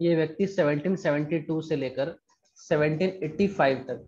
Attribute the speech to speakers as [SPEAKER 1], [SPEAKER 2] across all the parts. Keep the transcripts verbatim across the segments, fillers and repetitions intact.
[SPEAKER 1] ये व्यक्ति seventeen seventy two से लेकर सेवनटीन एटी फाइव तक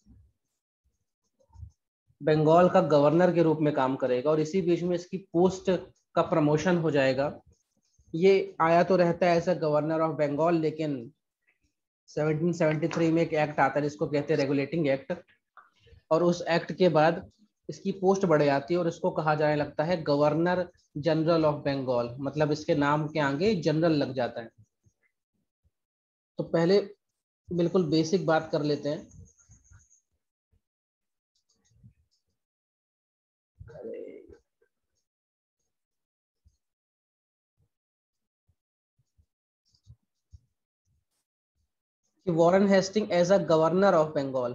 [SPEAKER 1] बंगाल का गवर्नर के रूप में काम करेगा और इसी बीच में इसकी पोस्ट का प्रमोशन हो जाएगा। ये आया तो रहता है as a governor of Bengal, लेकिन सेवनटीन सेवेंटी थ्री में एक एक्ट आता है जिसको कहते हैं रेगुलेटिंग एक्ट, और उस एक्ट के बाद इसकी पोस्ट बढ़ जाती है और इसको कहा जाने लगता है गवर्नर जनरल ऑफ बंगाल, मतलब इसके नाम के आगे जनरल लग जाता है। तो पहले बिल्कुल बेसिक बात कर लेते हैं। कि Warren Hasting as a governor of Bengal,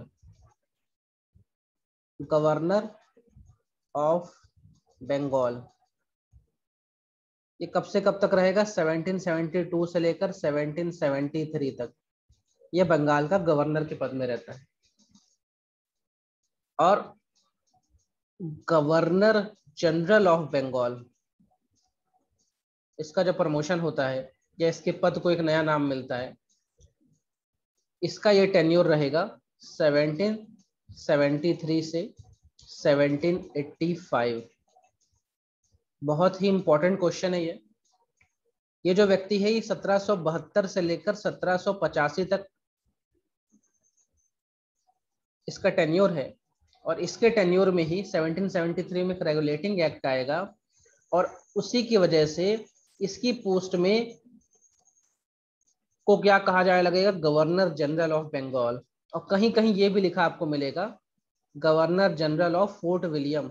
[SPEAKER 1] governor of Bengal, ये कब से कब तक रहेगा? सेवनटीन सेवेंटी टू से लेकर सेवनटीन सेवेंटी थ्री तक ये बंगाल का गवर्नर के पद में रहता है। और गवर्नर जनरल ऑफ बंगाल, इसका जब प्रमोशन होता है या इसके पद को एक नया नाम मिलता है, इसका ये टेन्योर रहेगा सेवनटीन सेवेंटी थ्री से सेवनटीन एटी फाइव। बहुत ही इंपॉर्टेंट क्वेश्चन है ये। ये जो व्यक्ति है ये सत्रह सौ बहत्तर से लेकर सत्रह सौ पचासी तक इसका टेन्योर है, और इसके टेन्योर में ही सेवनटीन सेवेंटी थ्री में एक रेगुलेटिंग एक्ट आएगा और उसी की वजह से इसकी पोस्ट में को क्या कहा जाने लगेगा? Governor general of Bengal. और कहीं कहीं ये भी लिखा आपको मिलेगा governor general of Fort William.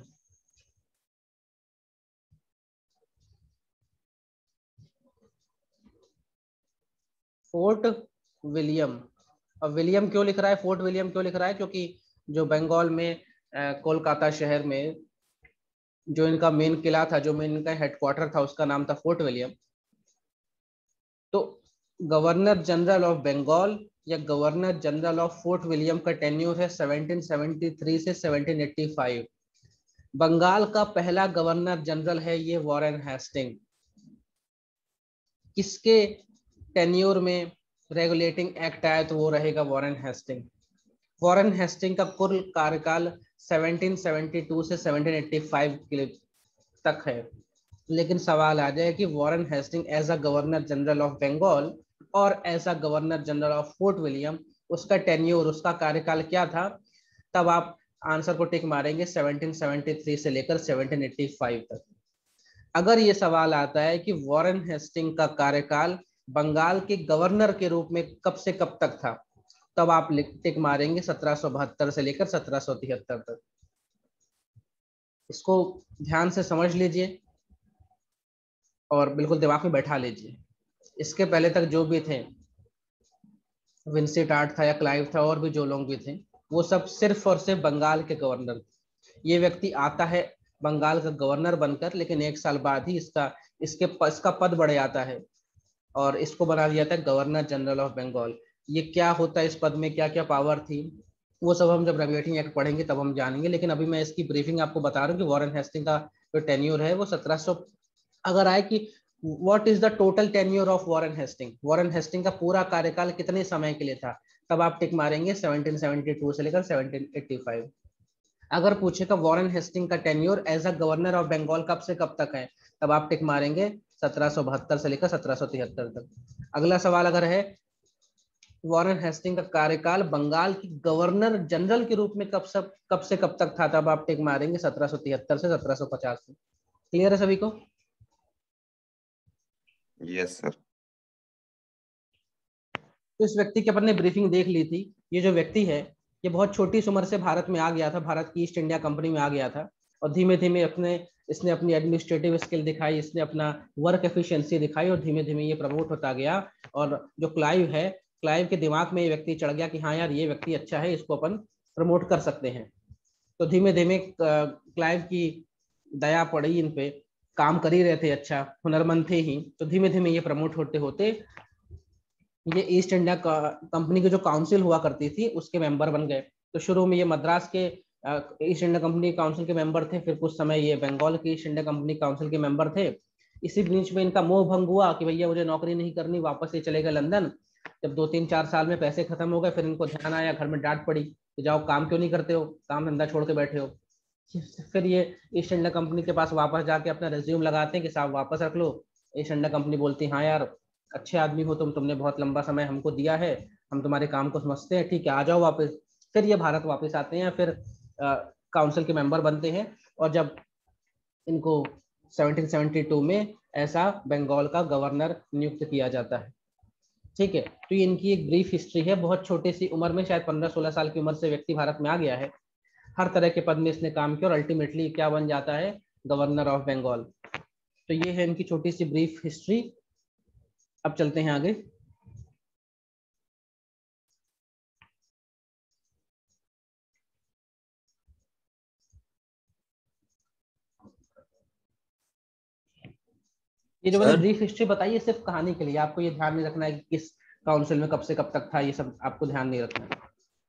[SPEAKER 1] Fort William. और विलियम क्यों लिख रहा है, फोर्ट विलियम क्यों लिख रहा है? क्योंकि जो बंगाल में कोलकाता शहर में जो इनका मेन किला था, जो मेन इनका हेडक्वार्टर था, उसका नाम था फोर्ट विलियम। तो गवर्नर जनरल ऑफ बंगाल या governor general of Fort William का टेन्योर है सेवनटीन सेवेंटी थ्री से सेवनटीन एटी फाइव। बंगाल का पहला गवर्नर जनरल है ये वॉरेन हेस्टिंग। किसके टेन्योर में रेगुलेटिंग एक्ट आया? तो वो रहेगा वॉरेन हेस्टिंग। वॉरेन हेस्टिंग का कुल कार्यकाल सेवनटीन सेवेंटी टू से सेवनटीन एटी फाइव के तक है। लेकिन सवाल आ जाए कि Warren Hasting as a governor general of Bengal और as a governor general of Fort William, उसका टेन्योर, उसका कार्यकाल क्या था? तब आप आंसर को टिक मारेंगे सेवनटीन सेवेंटी थ्री से लेकर सेवनटीन एटी फाइव तक। अगर ये सवाल आता है कि वॉरेन हेस्टिंग का कार्यकाल बंगाल के गवर्नर के रूप में कब से कब तक था, तब आप टिक मारेंगे सत्रह सौ बहत्तर से लेकर सत्रह सौ तिहत्तर तक। इसको ध्यान से समझ लीजिए और बिल्कुल दिमाग में बैठा लीजिए। इसके पहले तक जो भी थे, विंसेंट आर्ट था या क्लाइव था, और भी जो लोग भी थे, वो सब सिर्फ और सिर्फ बंगाल के गवर्नर थे। ये व्यक्ति आता है बंगाल का गवर्नर बनकर, लेकिन एक साल बाद ही इसका इसके इसका पद बढ़ जाता है और इसको बना दिया था गवर्नर जनरल ऑफ बंगाल। ये क्या होता है, इस पद में क्या क्या पावर थी, वो सब हम जब रेगुलेटिंग एक्ट पढ़ेंगे तब हम जानेंगे। लेकिन अभी मैं इसकी ब्रीफिंग आपको बता रहा हूँ कि वॉरेन हेस्टिंग का जो टेन्योर है वो सत्रह सौ, अगर आए कि what is the total tenure of Warren Hasting, Warren Hasting का पूरा कार्यकाल कितने समय के लिए था, तब आप टिक मारेंगे सेवनटीन सेवेंटी टू से लेकर सेवनटीन एटी फाइव। अगर पूछेगा वॉरेन हेस्टिंग का tenure as a governor of Bengal कब से कब तक है, तब आप टिक मारेंगे सत्रह सौ बहत्तर से लेकर सत्रह सौ तिहत्तर तक। अगला सवाल अगर है वॉरेन हेस्टिंग का कार्यकाल बंगाल की गवर्नर जनरल के रूप में कब सब कब से कब तक था, तब आप टिक मारेंगे सत्रह सौ तिहत्तर से सत्रह सौ पचास। क्लियर है सभी को?
[SPEAKER 2] Yes sir.
[SPEAKER 1] तो इस व्यक्ति की अपन ने ब्रीफिंग देख ली थी। ये जो व्यक्ति है ये बहुत छोटी उम्र से भारत में आ गया था, भारत की ईस्ट इंडिया कंपनी में आ गया था, और धीमे धीमे अपने इसने अपनी एडमिनिस्ट्रेटिव स्किल दिखाई, इसने अपना वर्क एफिशिएंसी दिखाई, और धीमे धीमे ये प्रमोट होता गया। और जो क्लाइव है, क्लाइव के दिमाग में ये व्यक्ति चढ़ गया कि हाँ यार ये व्यक्ति अच्छा है, इसको अपन प्रमोट कर सकते हैं। तो धीमे धीमे क्लाइव की दया पड़ी इन पे, काम कर ही रहे थे, अच्छा हुनरमंद थे ही, तो धीमे धीमे ये प्रमोट होते होते ये ईस्ट इंडिया कंपनी की जो काउंसिल हुआ करती थी उसके मेंबर बन गए। तो शुरू में ये मद्रास के ईस्ट इंडिया कंपनी काउंसिल के मेंबर थे, फिर कुछ समय ये बंगाल की ईस्ट इंडिया कंपनी काउंसिल के मेंबर थे। इसी बीच में इनका मोह भंग हुआ कि भैया मुझे नौकरी नहीं करनी, वापस ये चले गए लंदन। जब दो तीन चार साल में पैसे खत्म हो गए, फिर इनको ध्यान आया, घर में डांट पड़ी कि जाओ काम क्यों नहीं करते हो, काम धंधा छोड़ के बैठे हो। फिर ये ईस्ट इंडिया कंपनी के पास वापस जाके अपना रिज्यूम लगाते हैं कि साहब वापस रख लो। ईस्ट इंडिया कंपनी बोलती है हाँ यार अच्छे आदमी हो तुम, तुमने बहुत लंबा समय हमको दिया है, हम तुम्हारे काम को समझते हैं, ठीक है आ जाओ वापस। फिर ये भारत वापस आते हैं, फिर काउंसिल के मेंबर बनते हैं। और जब इनको सेवनटीन सेवेंटी टू में ऐसा बंगाल का गवर्नर नियुक्त किया जाता है। ठीक है, तो ये इनकी एक ब्रीफ हिस्ट्री है। बहुत छोटी सी उम्र में, शायद पंद्रह सोलह साल की उम्र से व्यक्ति भारत में आ गया है, हर तरह के पद में इसने काम किया और अल्टीमेटली क्या बन जाता है, गवर्नर ऑफ बंगाल। तो ये है इनकी छोटी सी ब्रीफ हिस्ट्री। अब चलते हैं आगे। ये जो मैंने
[SPEAKER 2] सर
[SPEAKER 1] ब्रीफ हिस्ट्री बताई है सिर्फ कहानी के लिए, आपको ये ध्यान नहीं रखना है कि किस काउंसिल में कब से कब तक था, ये सब आपको ध्यान नहीं रखना है।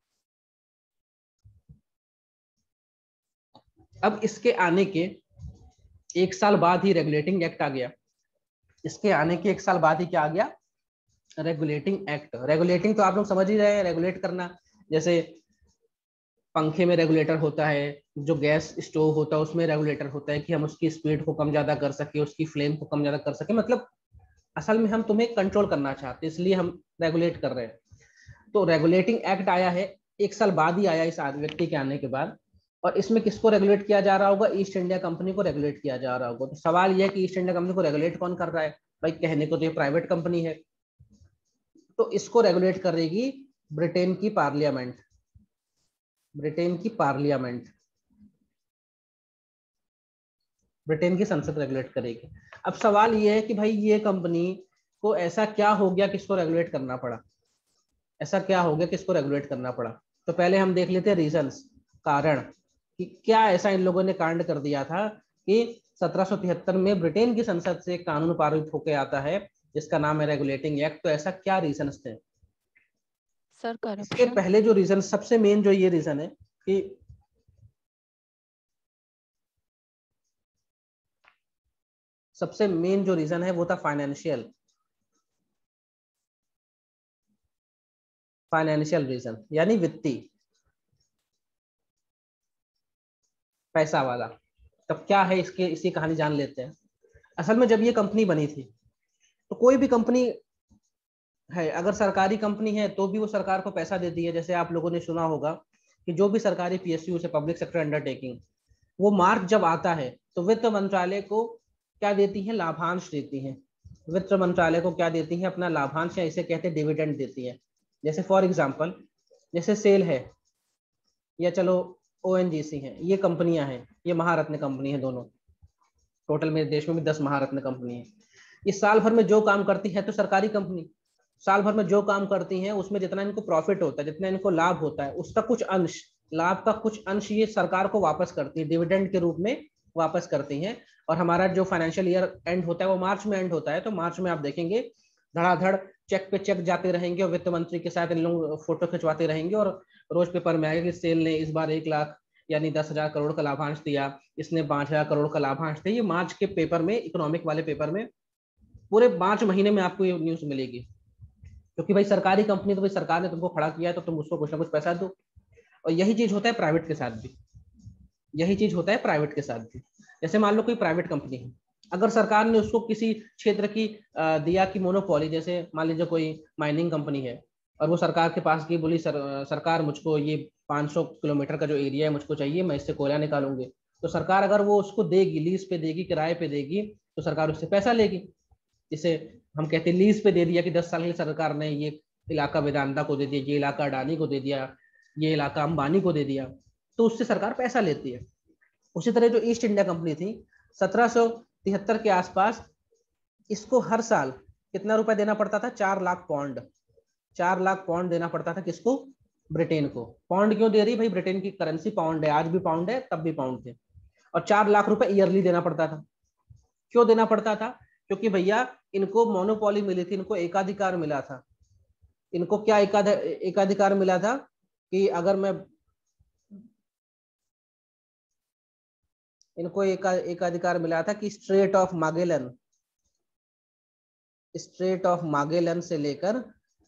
[SPEAKER 1] अब इसके आने के एक साल बाद ही रेगुलेटिंग एक्ट आ गया। इसके आने के एक साल बाद ही क्या आ गया, रेगुलेटिंग एक्ट। रेगुलेटिंग तो आप लोग समझ ही रहे हैं, रेगुलेट करना। जैसे पंखे में रेगुलेटर होता है, जो गैस स्टोव होता है उसमें रेगुलेटर होता है कि हम उसकी स्पीड को कम ज्यादा कर सके, उसकी फ्लेम को कम ज्यादा कर सके, मतलब असल में हम तुम्हें कंट्रोल करना चाहते हैं, इसलिए हम रेगुलेट कर रहे हैं। तो रेगुलेटिंग एक्ट आया है, एक साल बाद ही आया इस व्यक्ति के आने के बाद। और इसमें किसको रेगुलेट किया जा रहा होगा, ईस्ट इंडिया कंपनी को रेगुलेट किया जा रहा होगा। तो सवाल यह है कि ईस्ट इंडिया कंपनी को रेगुलेट कौन कर रहा है, भाई कहने को तो ये प्राइवेट कंपनी है। तो इसको रेगुलेट करेगी ब्रिटेन की पार्लियामेंट, ब्रिटेन की पार्लियामेंट, ब्रिटेन की संसद रेगुलेट करेगी। अब सवाल ये है कि भाई ये कंपनी को ऐसा क्या हो गया कि इसको रेगुलेट करना पड़ा, ऐसा क्या हो गया कि इसको रेगुलेट करना पड़ा। तो पहले हम देख लेते हैं रीजंस, कारण, कि क्या ऐसा इन लोगों ने कांड कर दिया था कि सत्रह सौ तिहत्तर में ब्रिटेन की संसद से कानून पारित होकर आता है जिसका नाम है रेगुलेटिंग एक्ट। तो ऐसा क्या रीजंस थे
[SPEAKER 3] सर?
[SPEAKER 1] तो इसके
[SPEAKER 3] करप्शन।
[SPEAKER 1] पहले जो रीजन, सबसे मेन जो ये रीजन है कि सबसे मेन जो रीजन है वो था फाइनेंशियल, फाइनेंशियल रीजन यानी वित्तीय, पैसा वाला। तब क्या है इसके, इसी कहानी जान लेते हैं। असल में जब ये कंपनी बनी थी, तो कोई भी कंपनी है अगर सरकारी कंपनी है तो भी वो सरकार को पैसा देती है। जैसे आप लोगों ने सुना होगा कि जो भी सरकारी पीएसयू से, पब्लिक सेक्टर अंडरटेकिंग, वो मार्च जब आता है तो वित्त मंत्रालय को क्या देती है, लाभांश देती है। वित्त मंत्रालय को क्या देती है, अपना लाभांश, या इसे कहते हैं डिविडेंड देती है। जैसे फॉर एग्जांपल, जैसे सेल है, या चलो ओएनजीसी है, ये कंपनियां हैं, ये महारत्न कंपनी है दोनों। टोटल मेरे देश में भी दस महारत्न कंपनी है। ये साल भर में जो काम करती है, तो सरकारी कंपनी साल भर में जो काम करती हैं उसमें जितना इनको प्रॉफिट होता है, जितना इनको लाभ होता है, उसका कुछ अंश, लाभ का कुछ अंश ये सरकार को वापस करती है, डिविडेंड के रूप में वापस करती हैं। और हमारा जो फाइनेंशियल ईयर एंड होता है वो मार्च में एंड होता है। तो मार्च में आप देखेंगे धड़ाधड़ चेक पे चेक जाते रहेंगे और वित्त मंत्री के साथ इन लोग फोटो खिंचवाते रहेंगे और रोज पेपर में आएगा कि सेल ने इस बार एक लाख यानी दस हजार करोड़ का लाभांश दिया, इसने पांच हजार करोड़ का लाभांश दिया। ये मार्च के पेपर में, इकोनॉमिक वाले पेपर में, पूरे पांच महीने में आपको ये न्यूज मिलेगी। क्योंकि भाई सरकारी कंपनी, तो भाई सरकार ने तुमको खड़ा किया है तो तुम उसको कुछ ना कुछ पैसा दो। और यही चीज होता है प्राइवेट के साथ भी, यही चीज होता है प्राइवेट के साथ भी। जैसे मान लो कोई प्राइवेट कंपनी है, अगर सरकार ने उसको किसी क्षेत्र की दिया कि मोनोपोली, जैसे मान लीजिए कोई माइनिंग कंपनी है और वो सरकार के पास की, बोली सर, सरकार मुझको ये पाँच सौ किलोमीटर का जो एरिया है मुझको चाहिए, मैं इससे कोयला निकालूंगी। तो सरकार अगर वो उसको देगी, लीज पे देगी, किराए पे देगी, तो सरकार उससे पैसा लेगी। जिसे हम कहते हैं लीज पे दे दिया कि दस साल के लिए सरकार ने ये इलाका वेदांता को दे दिया, ये इलाका अडानी को दे दिया, ये इलाका अंबानी को दे दिया, तो उससे सरकार पैसा लेती है। उसी तरह जो ईस्ट इंडिया कंपनी थी सत्रह सौ तिहत्तर के आसपास, इसको हर साल कितना रुपए देना पड़ता था, चार लाख पौंड, चार लाख पौंड देना पड़ता था। किसको, ब्रिटेन को। पौंड क्यों दे रही, भाई ब्रिटेन की करेंसी पाउंड है, आज भी पाउंड है, तब भी पाउंड थे। और चार लाख रुपए ईयरली देना पड़ता था। क्यों देना पड़ता था, क्योंकि भैया इनको मोनोपोली मिली थी, इनको एकाधिकार मिला था। इनको क्या एकाधिकार मिला था कि अगर मैं, इनको एकाधिकार मिला था कि strait of Magellan, strait of Magellan से लेकर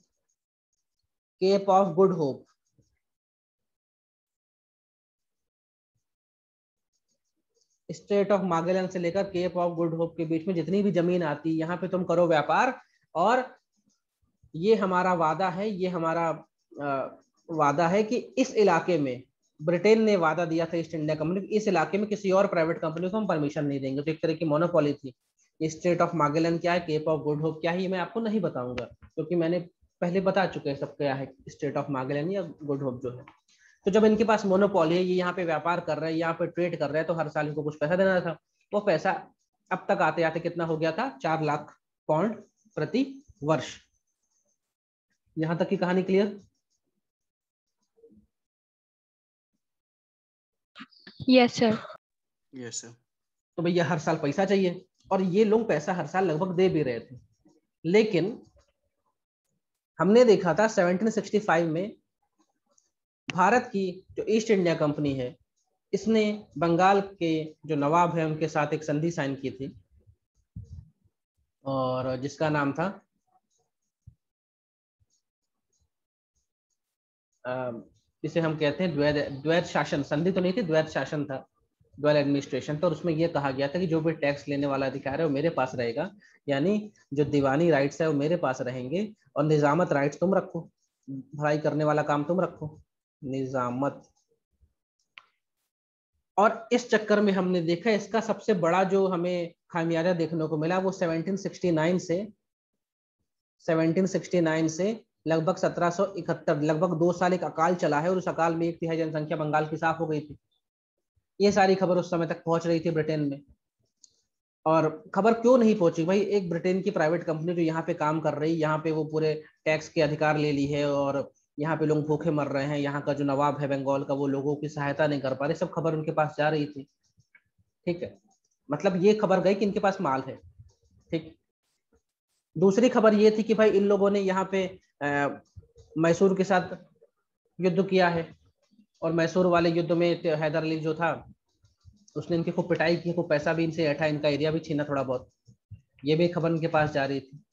[SPEAKER 1] Cape of Good Hope, strait of Magellan से लेकर केप ऑफ गुड होप के बीच में जितनी भी जमीन आती, यहाँ पे तुम करो व्यापार। और ये हमारा वादा है, ये हमारा आ, वादा है कि इस इलाके में, ब्रिटेन ने वादा दिया था ईस्ट इंडिया कंपनी, इस इलाके में किसी और प्राइवेट कंपनी को हम परमिशन नहीं देंगे। तो एक तरह की मोनोपोली थी। ये स्ट्रेट ऑफ मागेलन क्या है, केप ऑफ गुड होप क्या है, ये मैं आपको नहीं बताऊंगा, क्योंकि मैंने पहले बता चुके हैं सब क्या है स्ट्रेट ऑफ मागेलन या गुड होप जो है। तो जब इनके पास मोनोपोली है, ये यहाँ पे व्यापार कर रहे हैं, यहाँ पे ट्रेड कर रहे हैं, तो हर साल इनको कुछ पैसा देना था। वो पैसा अब तक आते आते कितना हो गया था, चार लाख पाउंड प्रति वर्ष। यहां तक की कहानी clear?
[SPEAKER 3] Yes sir.
[SPEAKER 2] Yes sir.
[SPEAKER 1] तो भैया हर साल पैसा चाहिए, और ये लोग पैसा हर साल लगभग दे भी रहे थे। लेकिन हमने देखा था सत्रह सौ पैंसठ में भारत की जो ईस्ट इंडिया कंपनी है, इसने बंगाल के जो नवाब है उनके साथ एक संधि साइन की थी, और जिसका नाम था इसे हम कहते हैं द्वैध द्वैध शासन संधि। तो नहीं थी, द्वैध शासन था, द्वैध एडमिनिस्ट्रेशन। तो उसमें यह कहा गया था कि जो भी टैक्स लेने वाला अधिकार है वो मेरे पास रहेगा, यानी जो दीवानी राइट्स है वो मेरे पास रहेंगे, और निजामत राइट्स तुम रखो, भलाई करने वाला काम तुम रखो, निजामत। और इस चक्कर में हमने देखा इसका सबसे बड़ा जो हमें खामियाजा देखने को मिला वो सत्रह सौ उनहत्तर से सत्रह सौ उनहत्तर से लगभग सत्रह सौ इकहत्तर, लगभग दो साल एक अकाल चला है, और उस अकाल में एक तिहाई जनसंख्या बंगाल की साफ हो गई थी। ये सारी खबर उस समय तक पहुंच रही थी ब्रिटेन में। और खबर क्यों नहीं पहुंची भाई, एक ब्रिटेन की प्राइवेट कंपनी जो यहाँ पे काम कर रही, यहाँ पे वो पूरे टैक्स के अधिकार ले ली है, और यहाँ पे लोग भूखे मर रहे हैं, यहाँ का जो नवाब है बंगाल का वो लोगों की सहायता नहीं कर पा रहे, सब खबर उनके पास जा रही थी। ठीक है, मतलब ये खबर गई कि इनके पास माल है। ठीक, दूसरी खबर ये थी कि भाई इन लोगों ने यहाँ पे मैसूर के साथ युद्ध किया है, और मैसूर वाले युद्ध में हैदर अली जो था उसने इनकी खूब पिटाई की, खूब पैसा भी इनसे ऐठा, इनका एरिया भी छीना थोड़ा बहुत। ये भी खबर इनके पास जा रही थी।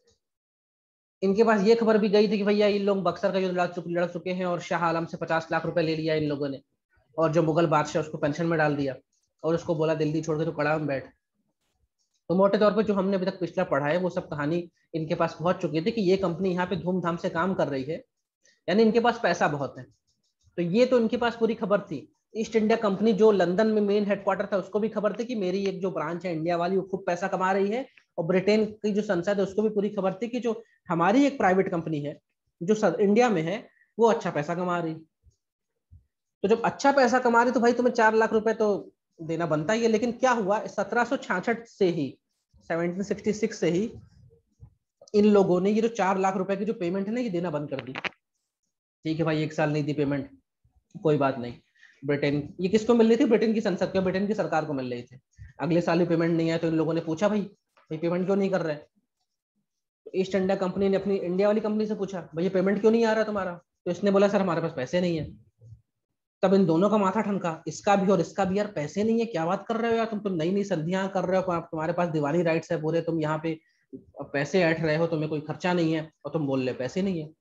[SPEAKER 1] इनके पास ये खबर भी गई थी कि भैया इन लोग बक्सर का युद्ध लड़ चुके लड़ चुके हैं, और शाह आलम से पचास लाख रुपए ले लिया इन लोगों ने, और जो मुगल बादशाह उसको पेंशन में डाल दिया, और उसको बोला दिल्ली छोड़ के तो कड़ा में बैठ। तो मोटे तौर पे जो हमने अभी तक पिछला पढ़ा है वो सब कहानी इनके पास पहुंच चुकी थी कि ये कंपनी यहाँ पे धूमधाम से काम कर रही है, यानी इनके पास पैसा बहुत है। तो ये तो इनके पास पूरी खबर थी। ईस्ट इंडिया कंपनी जो लंदन में मेन हेडक्वार्टर था उसको भी खबर थी कि मेरी एक जो ब्रांच है इंडिया वाली वो खूब पैसा कमा रही है, और ब्रिटेन की जो संसद है उसको भी पूरी खबर थी कि जो हमारी एक प्राइवेट कंपनी है जो इंडिया में है वो अच्छा पैसा कमा रही। तो जब अच्छा पैसा कमा रही तो भाई तुम्हें चार लाख रुपए तो देना बनता ही है। लेकिन क्या हुआ, सत्रह सौ छियासठ से ही सत्रह सौ छियासठ से ही इन लोगों ने ये जो चार लाख रुपए की जो पेमेंट है ना ये देना बंद कर दी। ठीक है भाई, एक साल नहीं दी पेमेंट, कोई बात नहीं। ब्रिटेन, ये किसको मिल रही थी, ब्रिटेन की संसद को, ब्रिटेन की सरकार को मिल रही थी। अगले साल भी पेमेंट नहीं आया तो इन लोगों ने पूछा भाई भाई पेमेंट क्यों नहीं कर रहे? तो ईस्ट इंडिया कंपनी ने अपनी इंडिया वाली कंपनी से पूछा भैया पेमेंट क्यों नहीं आ रहा तुम्हारा? तो इसने बोला सर हमारे पास पैसे नहीं है। तब इन दोनों का माथा ठनका, इसका भी और इसका भी, यार पैसे नहीं है, क्या बात कर रहे हो यार, तुम तो नई नई संधियां कर रहे हो, तुम्हारे पास दिवाली राइट्स है पूरे, तुम यहाँ पे पैसे ऐठ रहे हो, तुम्हें कोई खर्चा नहीं है, और तुम बोल रहे पैसे नहीं है।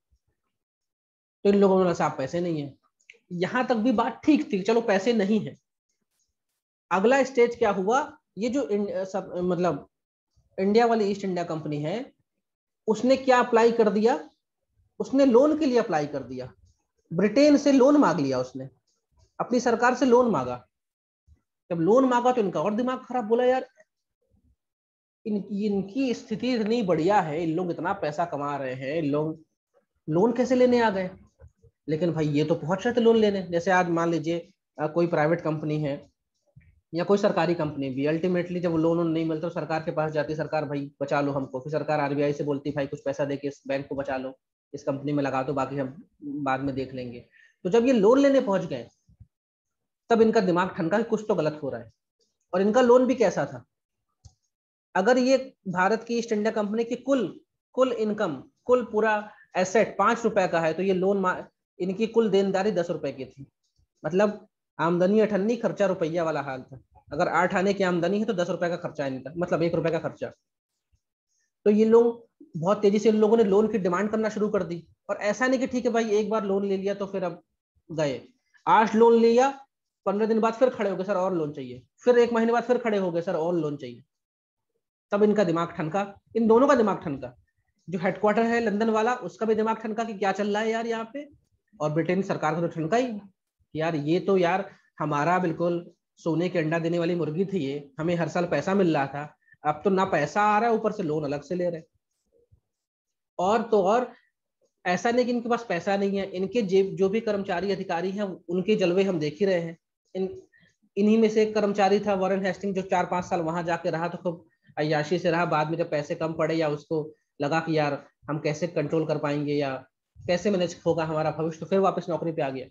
[SPEAKER 1] तो इन लोगों ने बोला साहब पैसे नहीं है। यहां तक भी बात ठीक थी, चलो पैसे नहीं है। अगला स्टेज क्या हुआ, ये जो सब मतलब इंडिया वाली ईस्ट इंडिया कंपनी है उसने क्या अप्लाई कर दिया, उसने लोन के लिए अप्लाई कर दिया, ब्रिटेन से लोन मांग लिया, उसने अपनी सरकार से लोन मांगा। जब लोन मांगा तो इनका और दिमाग खराब, बोला यार इन, इनकी स्थिति इतनी बढ़िया है, इन लोग इतना पैसा कमा रहे हैं, इन लोग लोन कैसे लेने आ गए? लेकिन भाई ये तो पहुंच रहे थे लोन लेने। जैसे आज मान लीजिए कोई प्राइवेट कंपनी है या कोई सरकारी कंपनी भी, अल्टीमेटली जब लोन नहीं मिलता तो सरकार के पास जाती, सरकार भाई बचा लो हमको, फिर सरकार आरबीआई से बोलती भाई कुछ पैसा देके इस बैंक को बचा लो, इस कंपनी में लगा दो, बाकी हम बाद में देख लेंगे। तो जब ये लोन लेने पहुंच गए तब इनका दिमाग ठनका कि कुछ तो गलत हो रहा है। और इनका लोन भी कैसा था, अगर ये भारत की ईस्ट इंडिया कंपनी की कुल कुल इनकम, कुल पूरा एसेट पांच रुपए का है, तो ये लोन इनकी कुल देनदारी दस रुपए की थी। मतलब आमदनी अठन्नी, खर्चा रुपया वाला हाल था। अगर आठ आने की आमदनी है तो दस रुपए का खर्चा इनका, मतलब एक रुपए का खर्चा। तो ये लोग बहुत तेजी से इन लोगों ने लोन की डिमांड करना शुरू कर दी। और ऐसा नहीं कि ठीक है भाई एक बार लोन ले लिया तो फिर अब गए, आज लोन लिया, पंद्रह दिन बाद फिर खड़े हो गए सर और लोन चाहिए, फिर एक महीने बाद फिर खड़े हो गए सर और लोन चाहिए। तब इनका दिमाग ठनका, इन दोनों का दिमाग ठनका, जो हेडक्वार्टर है लंदन वाला उसका भी दिमाग ठनका कि क्या चल रहा है यार यहाँ पे, और ब्रिटेन सरकार को तो ठनका ही यार, ये तो यार हमारा बिल्कुल सोने के अंडा देने वाली मुर्गी थी ये, हमें हर साल पैसा मिल रहा था, अब तो ना पैसा आ रहा है ऊपर से लोन अलग से ले रहे। और तो और ऐसा नहीं कि इनके पास पैसा नहीं है, इनके जेब जो भी कर्मचारी अधिकारी हैं उनके जलवे हम देख ही रहे हैं। इन इन्हीं में से एक कर्मचारी था वॉरेन हेस्टिंग, जो चार पांच साल वहां जाके रहा तो खूब अय्याशी से रहा, बाद में जब पैसे कम पड़े या उसको लगा कि यार हम कैसे कंट्रोल कर पाएंगे या कैसे मैनेज होगा हमारा भविष्य, तो फिर वापस नौकरी पे आ गया।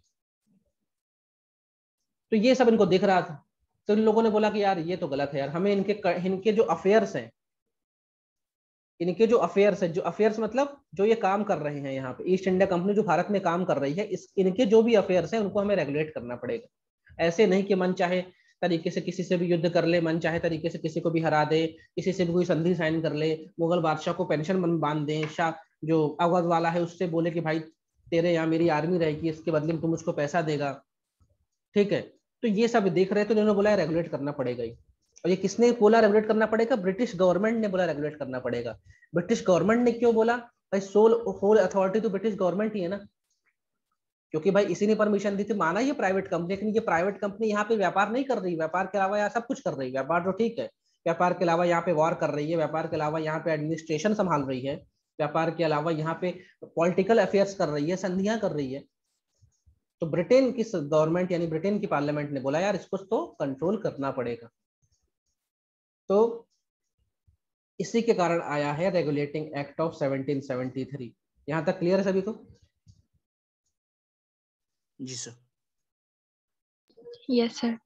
[SPEAKER 1] तो ये सब इनको दिख रहा था, तो इन लोगों ने बोला कि यार ये तो गलत है यार, हमें इनके इनके जो अफेयर्स हैं, इनके जो अफेयर्स है, जो अफेयर्स मतलब जो ये काम कर रहे हैं यहाँ पे, ईस्ट इंडिया कंपनी जो भारत में काम कर रही है, इस इनके जो भी अफेयर्स हैं उनको हमें रेगुलेट करना पड़ेगा। ऐसे नहीं कि मन चाहे तरीके से किसी से भी युद्ध कर ले, मन चाहे तरीके से किसी को भी हरा दे, किसी से भी कोई संधि साइन कर ले, मुगल बादशाह को पेंशन बांध दे, शाह जो अवध वाला है उससे बोले कि भाई तेरे यहाँ मेरी आर्मी रहेगी, इसके बदले में तुम मुझको पैसा देगा, ठीक है। तो ये सब देख रहे तो उन्होंने बोला रेगुलेट करना पड़ेगा ही। और ये किसने बोला रेगुलेट करना पड़ेगा? ब्रिटिश गवर्नमेंट ने बोला रेगुलेट करना पड़ेगा। ब्रिटिश गवर्नमेंट ने क्यों बोला? भाई सोल होल अथॉरिटी तो ब्रिटिश गवर्नमेंट ही है ना, क्योंकि भाई इसी ने परमिशन दी थी। माना ये प्राइवेट कंपनी, लेकिन ये प्राइवेट कंपनी यहाँ पे व्यापार नहीं कर रही, व्यापार के अलावा यहाँ सब कुछ कर रही है। व्यापार तो ठीक है, व्यापार के अलावा यहाँ पे वॉर कर रही है, व्यापार के अलावा यहाँ पे एडमिनिस्ट्रेशन संभाल रही है, व्यापार के अलावा यहाँ पे पॉलिटिकल अफेयर्स कर रही है, संधियां कर रही है। तो ब्रिटेन की गवर्नमेंट यानी ब्रिटेन की पार्लियामेंट ने बोला यार इसको तो कंट्रोल करना पड़ेगा। तो इसी के कारण आया है regulating act of seventeen seventy three. यहां तक क्लियर है सभी को?
[SPEAKER 2] जी सर।
[SPEAKER 3] Yes sir.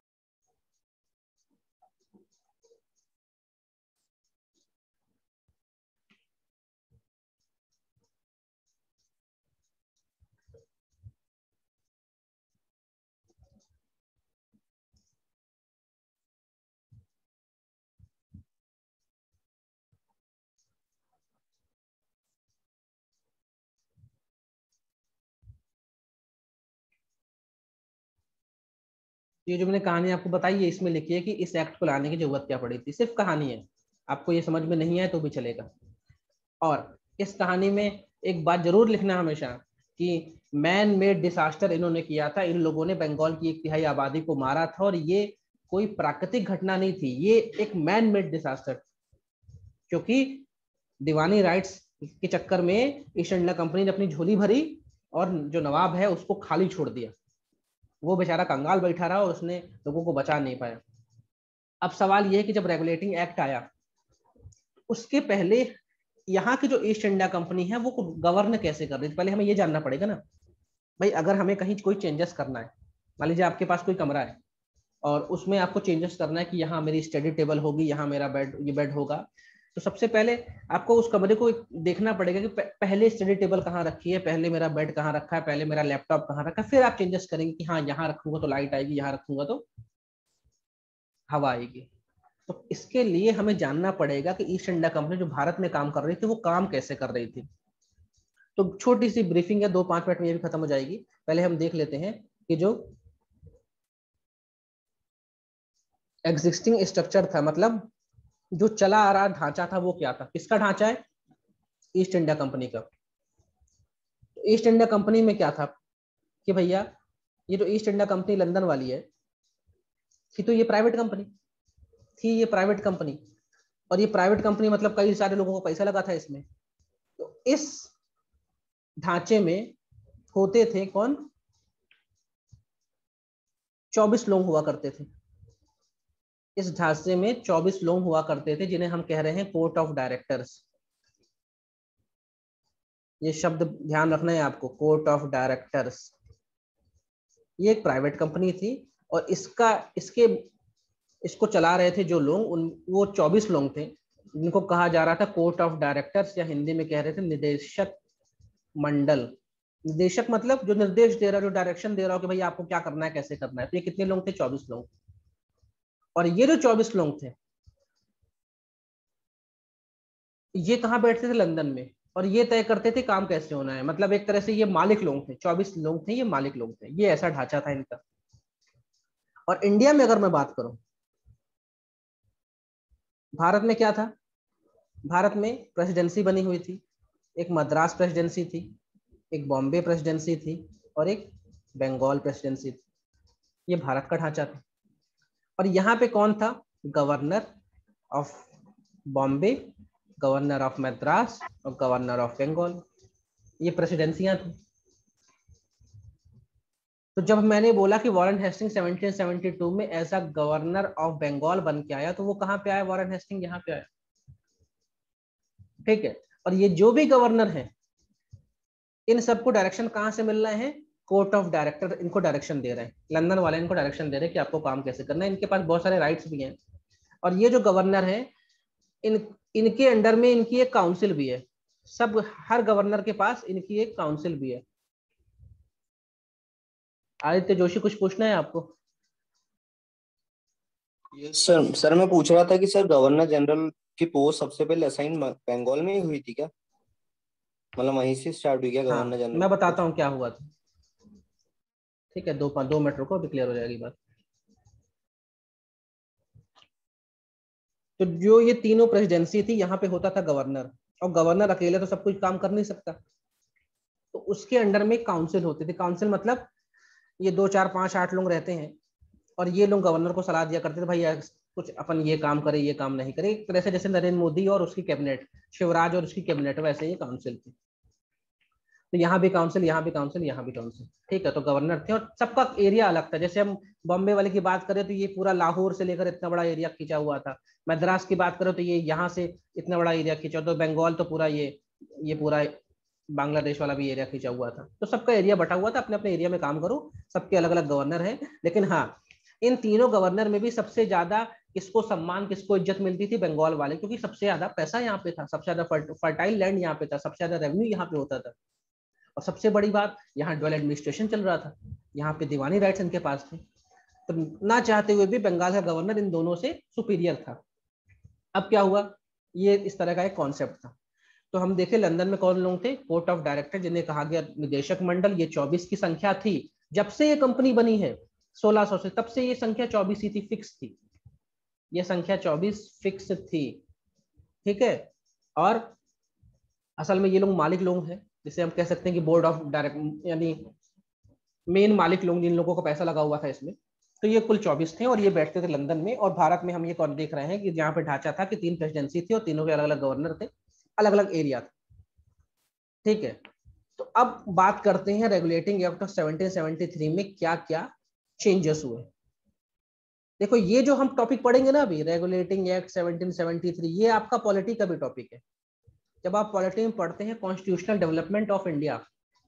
[SPEAKER 1] ये जो मैंने कहानी आपको बताई है इसमें लिखी है कि इस एक्ट को लाने की जरूरत क्या पड़ी थी। सिर्फ कहानी है, आपको ये समझ में नहीं आए तो भी चलेगा। और इस कहानी में एक बात जरूर लिखना हमेशा कि मैन मेड डिसास्टर इन्होंने किया था। इन लोगों ने बंगाल की एक तिहाई आबादी को मारा था और ये कोई प्राकृतिक घटना नहीं थी, ये एक मैन मेड डिसास्टर, क्योंकि दीवानी राइट्स के चक्कर में ईस्ट इंडिया कंपनी ने अपनी झोली भरी और जो नवाब है उसको खाली छोड़ दिया। वो बेचारा कंगाल बैठा रहा और उसने लोगों को बचा नहीं पाया। अब सवाल यह है कि जब रेगुलेटिंग एक्ट आया उसके पहले यहाँ की जो ईस्ट इंडिया कंपनी है वो गवर्न कैसे कर रही थी, पहले हमें ये जानना पड़ेगा ना भाई। अगर हमें कहीं कोई चेंजेस करना है, मान लीजिए आपके पास कोई कमरा है और उसमें आपको चेंजेस करना है कि यहाँ मेरी स्टडी टेबल होगी, यहाँ मेरा बेड ये बेड होगा, तो सबसे पहले आपको उस कमरे को देखना पड़ेगा कि पहले स्टडी टेबल कहाँ रखी है, पहले मेरा बेड कहाँ रखा है, पहले मेरा लैपटॉप कहाँ रखा है। फिर आप चेंजेस करेंगे कि हाँ यहाँ रखूंगा तो लाइट आएगी, यहाँ रखूंगा तो हवा आएगी। तो इसके लिए हमें जानना पड़ेगा कि ईस्ट इंडिया कंपनी जो भारत में काम कर रही थी वो काम कैसे कर रही थी। तो छोटी सी ब्रीफिंग है, दो पांच मिनट में ये भी खत्म हो जाएगी। पहले हम देख लेते हैं कि जो एग्जिस्टिंग स्ट्रक्चर था, मतलब जो चला आ रहा ढांचा था वो क्या था। किसका ढांचा है? ईस्ट इंडिया कंपनी का। तो ईस्ट इंडिया कंपनी में क्या था कि भैया ये जो ईस्ट इंडिया कंपनी लंदन वाली है थी, तो ये प्राइवेट कंपनी थी, ये प्राइवेट कंपनी। और ये प्राइवेट कंपनी मतलब कई सारे लोगों को पैसा लगा था इसमें। तो इस ढांचे में होते थे कौन? चौबीस लोग हुआ करते थे। इस ढांचे में चौबीस लोग हुआ करते थे जिन्हें हम कह रहे हैं कोर्ट ऑफ डायरेक्टर्स। ये शब्द ध्यान रखना है आपको, कोर्ट ऑफ डायरेक्टर्स। ये एक प्राइवेट कंपनी थी और इसका इसके इसको चला रहे थे जो लोग, उन वो चौबीस लोग थे जिनको कहा जा रहा था कोर्ट ऑफ डायरेक्टर्स, या हिंदी में कह रहे थे निदेशक मंडल। निदेशक मतलब जो निर्देश दे रहा, जो डायरेक्शन दे रहा हो कि भाई आपको क्या करना है, कैसे करना है। तो ये कितने लोग थे? चौबीस लोग। और ये जो चौबीस लोग थे ये कहाँ बैठते थे? लंदन में। और ये तय करते थे काम कैसे होना है, मतलब एक तरह से ये मालिक लोग थे, चौबीस लोग थे, ये मालिक लोग थे, ये ऐसा ढांचा था इनका। और इंडिया में अगर मैं बात करूं, भारत में क्या था? भारत में प्रेसिडेंसी बनी हुई थी, एक मद्रास प्रेसिडेंसी थी, एक बॉम्बे प्रेसिडेंसी थी, और एक बंगाल प्रेसिडेंसी थी। ये भारत का ढांचा था। और यहाँ पे कौन था? Governor of Bombay, governor of Madras और गवर्नर ऑफ बंगाल, ये प्रेसिडेंसियां थी। तो जब मैंने बोला कि Warren Hasting seventeen seventy two में as a governor of Bengal बन के आया, तो वो कहाँ पे आया? वॉरेन हेस्टिंग यहाँ पे आया। ठीक है। और ये जो भी गवर्नर है, इन सबको डायरेक्शन कहाँ से मिल रहे हैं? कोर्ट ऑफ डायरेक्टर इनको डायरेक्शन दे रहे हैं, लंदन वाले इनको डायरेक्शन दे रहे हैं कि आपको काम कैसे करना है। इनके पास बहुत सारे राइट्स भी हैं। और ये जो गवर्नर है, इन इनके अंडर में इनकी एक काउंसिल भी है। सब हर गवर्नर के पास इनकी एक काउंसिल भी है। आदित्य जोशी, कुछ पूछना है आपको?
[SPEAKER 2] Yes sir. सर मैं पूछ रहा था कि सर गवर्नर जनरल की पोस्ट सबसे पहले असाइन बंगाल में ही हुई थी क्या? मतलब वहीं से स्टार्ट हुई क्या
[SPEAKER 1] हाँ,
[SPEAKER 2] गवर्नर जनरल
[SPEAKER 1] मैं
[SPEAKER 2] की
[SPEAKER 1] बताता
[SPEAKER 2] पोस्ट?
[SPEAKER 1] हूँ क्या हुआ था। ठीक है, दो दो मिनट रुको, अभी क्लियर हो जाएगी बात। तो जो ये तीनों प्रेसिडेंसी थी, यहाँ पे होता था गवर्नर। और गवर्नर अकेले तो सब कुछ काम कर नहीं सकता, तो उसके अंडर में काउंसिल होती थी। काउंसिल मतलब ये दो चार पांच आठ लोग रहते हैं, और ये लोग गवर्नर को सलाह दिया करते थे, भाई यार कुछ अपन ये काम करे, ये काम नहीं करे। एक तरह से जैसे नरेंद्र मोदी और उसकी कैबिनेट, शिवराज और उसकी कैबिनेट, वैसे ये काउंसिल थी। तो यहाँ भी काउंसिल, यहाँ भी काउंसिल, यहाँ भी काउंसिल। ठीक है। तो गवर्नर थे और सबका एरिया अलग था। जैसे हम बॉम्बे वाले की बात करें तो ये पूरा लाहौर से लेकर इतना बड़ा एरिया खींचा हुआ था। मद्रास की बात करें तो ये यहाँ से इतना बड़ा एरिया खींचा। तो बंगाल तो पूरा ये ये पूरा बांग्लादेश वाला भी एरिया खींचा हुआ था। तो सबका एरिया बटा हुआ था, अपने अपने एरिया में काम करो। सबके अलग अलग गवर्नर हैं। लेकिन हाँ, इन तीनों गवर्नर में भी सबसे ज्यादा किसको सम्मान, किसको इज्जत मिलती थी? बंगाल वाले, क्योंकि सबसे ज्यादा पैसा यहाँ पे था, सबसे ज्यादा फर्टाइल लैंड यहाँ पे था, सबसे ज्यादा रेवेन्यू यहाँ पे होता था। और सबसे बड़ी बात, यहाँ डुअल एडमिनिस्ट्रेशन चल रहा था, यहाँ पे दीवानी राइट्स इनके पास थे। तो ना चाहते हुए भी बंगाल का गवर्नर इन दोनों से सुपीरियर था। अब क्या हुआ? ये इस तरह का एक कॉन्सेप्ट था। तो हम देखे लंदन में कौन लोग थे? कोर्ट ऑफ डायरेक्टर, जिन्हें कहा गया निदेशक मंडल। ये चौबीस की संख्या थी जब से ये कंपनी बनी है, सोलह सौ से, तब से ये संख्या चौबीस ही थी, फिक्स थी। ये संख्या चौबीस फिक्स थी। ठीक है। और असल में ये लोग मालिक लोग हैं, जिसे हम कह सकते हैं कि बोर्ड ऑफ डायरेक्ट, यानी मेन मालिक लोग, जिन लोगों को पैसा लगा हुआ था इसमें। तो ये कुल चौबीस थे और ये बैठते थे लंदन में। और भारत में हम ये कौन देख रहे हैं कि जहाँ पे ढांचा था कि तीन प्रेसिडेंसी थी और तीनों के अलग अलग गवर्नर थे, अलग अलग एरिया था। ठीक है। तो अब बात करते हैं regulating act of seventeen seventy three में क्या क्या चेंजेस हुए। देखो, ये जो हम टॉपिक पढ़ेंगे ना अभी, regulating act seventeen seventy three, ये आपका पॉलिटी का भी टॉपिक है। जब आप पॉलिटी में पढ़ते हैं कॉन्स्टिट्यूशनल डेवलपमेंट ऑफ इंडिया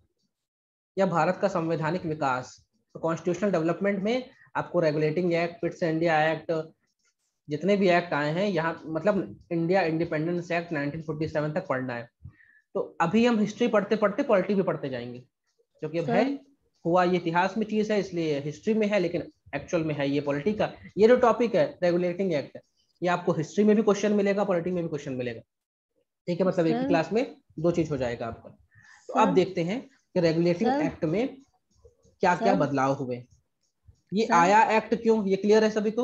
[SPEAKER 1] या भारत का संवैधानिक विकास, तो कॉन्स्टिट्यूशनल डेवलपमेंट में आपको regulating act, Pitt's India act, जितने भी एक्ट आए हैं यहाँ, मतलब India independence act nineteen forty seven तक पढ़ना है। तो अभी हम हिस्ट्री पढ़ते पढ़ते पॉलिटी भी पढ़ते जाएंगे, क्योंकि अब है,
[SPEAKER 3] सर
[SPEAKER 1] हुआ ये इतिहास में चीज है, इसलिए हिस्ट्री में है, लेकिन एक्चुअल में है ये पॉलिटी का। ये जो टॉपिक है रेगुलेटिंग एक्ट, ये आपको हिस्ट्री में भी क्वेश्चन मिलेगा, पॉलिटी में भी क्वेश्चन मिलेगा। ठीक है, मतलब एक ही
[SPEAKER 3] सर
[SPEAKER 1] क्लास में दो चीज हो जाएगा आपका। तो अब
[SPEAKER 3] सर
[SPEAKER 1] देखते हैं कि रेगुलेटिंग
[SPEAKER 3] सर
[SPEAKER 1] एक्ट में क्या क्या
[SPEAKER 3] सर
[SPEAKER 1] बदलाव हुए। ये
[SPEAKER 3] सर
[SPEAKER 1] आया एक्ट क्यों, ये क्लियर है सभी को?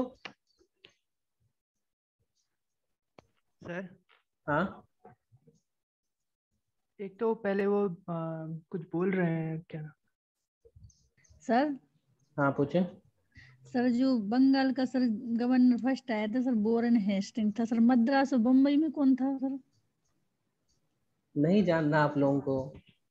[SPEAKER 4] सर
[SPEAKER 1] हाँ,
[SPEAKER 4] एक तो पहले वो आ, कुछ बोल रहे हैं क्या?
[SPEAKER 3] सर
[SPEAKER 1] हाँ पूछे।
[SPEAKER 3] सर जो बंगाल का सर गवर्नर फर्स्ट आया था सर, वॉरेन हेस्टिंग था सर। मद्रास और बम्बई में कौन था सर?
[SPEAKER 1] नहीं जानना आप लोगों को?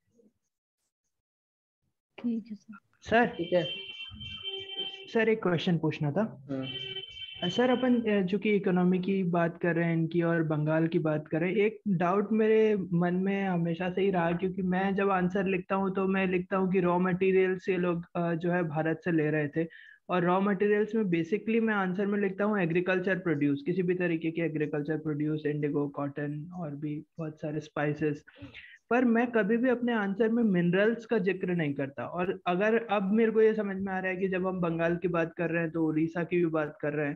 [SPEAKER 3] ठीक है सर।
[SPEAKER 4] सर
[SPEAKER 1] ठीक है।
[SPEAKER 4] सर एक क्वेश्चन पूछना था।
[SPEAKER 1] हम्म,
[SPEAKER 4] अ, सर अपन अ, जो कि इकोनॉमी की बात कर रहे हैं इनकी और बंगाल की बात कर रहे हैं, एक डाउट मेरे मन में हमेशा से ही रहा, क्योंकि मैं जब आंसर लिखता हूँ तो मैं लिखता हूँ कि रॉ मटेरियल से लोग अ, जो है भारत से ले रहे थे। और रॉ मटेरियल्स में बेसिकली मैं आंसर में लिखता हूँ एग्रीकल्चर प्रोड्यूस, किसी भी तरीके के एग्रीकल्चर प्रोड्यूस, इंडिगो, कॉटन और भी बहुत सारे स्पाइसेस। पर मैं कभी भी अपने आंसर में मिनरल्स का जिक्र नहीं करता। और अगर अब मेरे को ये समझ में आ रहा है कि जब हम बंगाल की बात कर रहे हैं तो उड़ीसा की भी बात कर रहे हैं,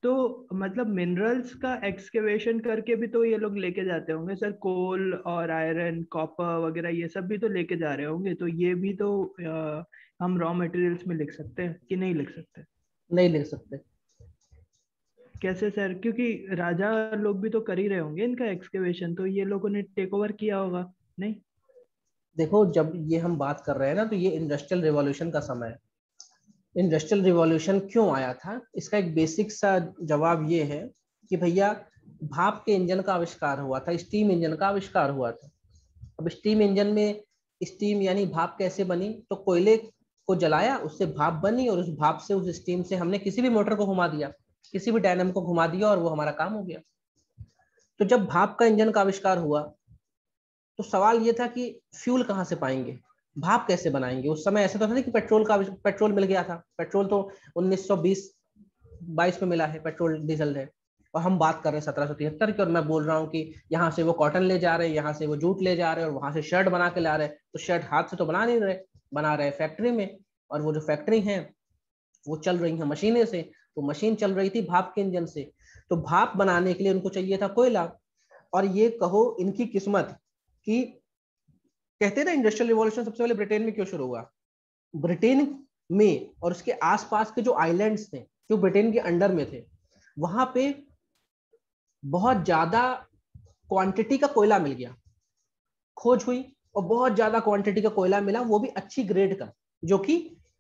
[SPEAKER 4] तो मतलब मिनरल्स का एक्सकेवेशन करके भी तो ये लोग लेके जाते होंगे सर, कोल और आयरन कॉपर वगैरह ये सब भी तो लेके जा रहे होंगे, तो ये भी तो आ, हम रॉ मटेरियल्स में लिख सकते हैं कि नहीं लिख सकते?
[SPEAKER 1] नहीं लिख सकते।
[SPEAKER 4] कैसे सर? क्योंकि राजा लोग भी तो कर ही रहे होंगे इनका एक्सकेवेशन, तो ये लोगों ने टेक ओवर किया होगा नहीं?
[SPEAKER 1] देखो जब ये हम बात कर रहे हैं ना, तो ये इंडस्ट्रियल रिवॉल्यूशन का समय है। इंडस्ट्रियल रिवॉल्यूशन क्यों आया था, इसका एक बेसिक सा जवाब ये है कि भैया भाप के इंजन का आविष्कार हुआ था, स्टीम इंजन का आविष्कार हुआ था। अब स्टीम इंजन में स्टीम यानी भाप कैसे बनी, तो कोयले को जलाया, उससे भाप बनी, और उस भाप से, उस स्टीम से हमने किसी भी मोटर को घुमा दिया, किसी भी डायनम को घुमा दिया, और वो हमारा काम हो गया। तो जब भाप का इंजन का आविष्कार हुआ तो सवाल ये था कि फ्यूल कहाँ से पाएंगे, भाप कैसे बनाएंगे। उस समय ऐसा तो था नहीं कि पेट्रोल का पेट्रोल मिल गया था, पेट्रोल तो उन्नीस सौ बीस बाईस में मिला है, पेट्रोल डीजल है, और हम बात कर रहे हैं सत्रह सौ तिहत्तर की, और मैं बोल रहा हूँ कि यहाँ से वो कॉटन ले जा रहे हैं, यहाँ से वो जूट ले जा रहे हैं, और वहां से शर्ट बना के ला रहे हैं। तो शर्ट हाथ से तो बना नहीं रहे, बना रहे फैक्ट्री में, और वो जो फैक्ट्री है वो चल रही है मशीनें से, तो मशीन चल रही थी भाप के इंजन से। तो भाप बनाने के लिए उनको चाहिए था कोयला। और ये कहो इनकी किस्मत कि कहते हैं ना इंडस्ट्रियल रिवॉल्यूशन सबसे पहले ब्रिटेन में क्यों शुरू हुआ। ब्रिटेन में और उसके आसपास के जो आइलैंड्स थे जो ब्रिटेन के अंडर में थे, वहां पे बहुत ज्यादा क्वांटिटी का कोयला मिल गया, खोज हुई और बहुत ज्यादा क्वांटिटी का कोयला मिला, वो भी अच्छी ग्रेड का, जो कि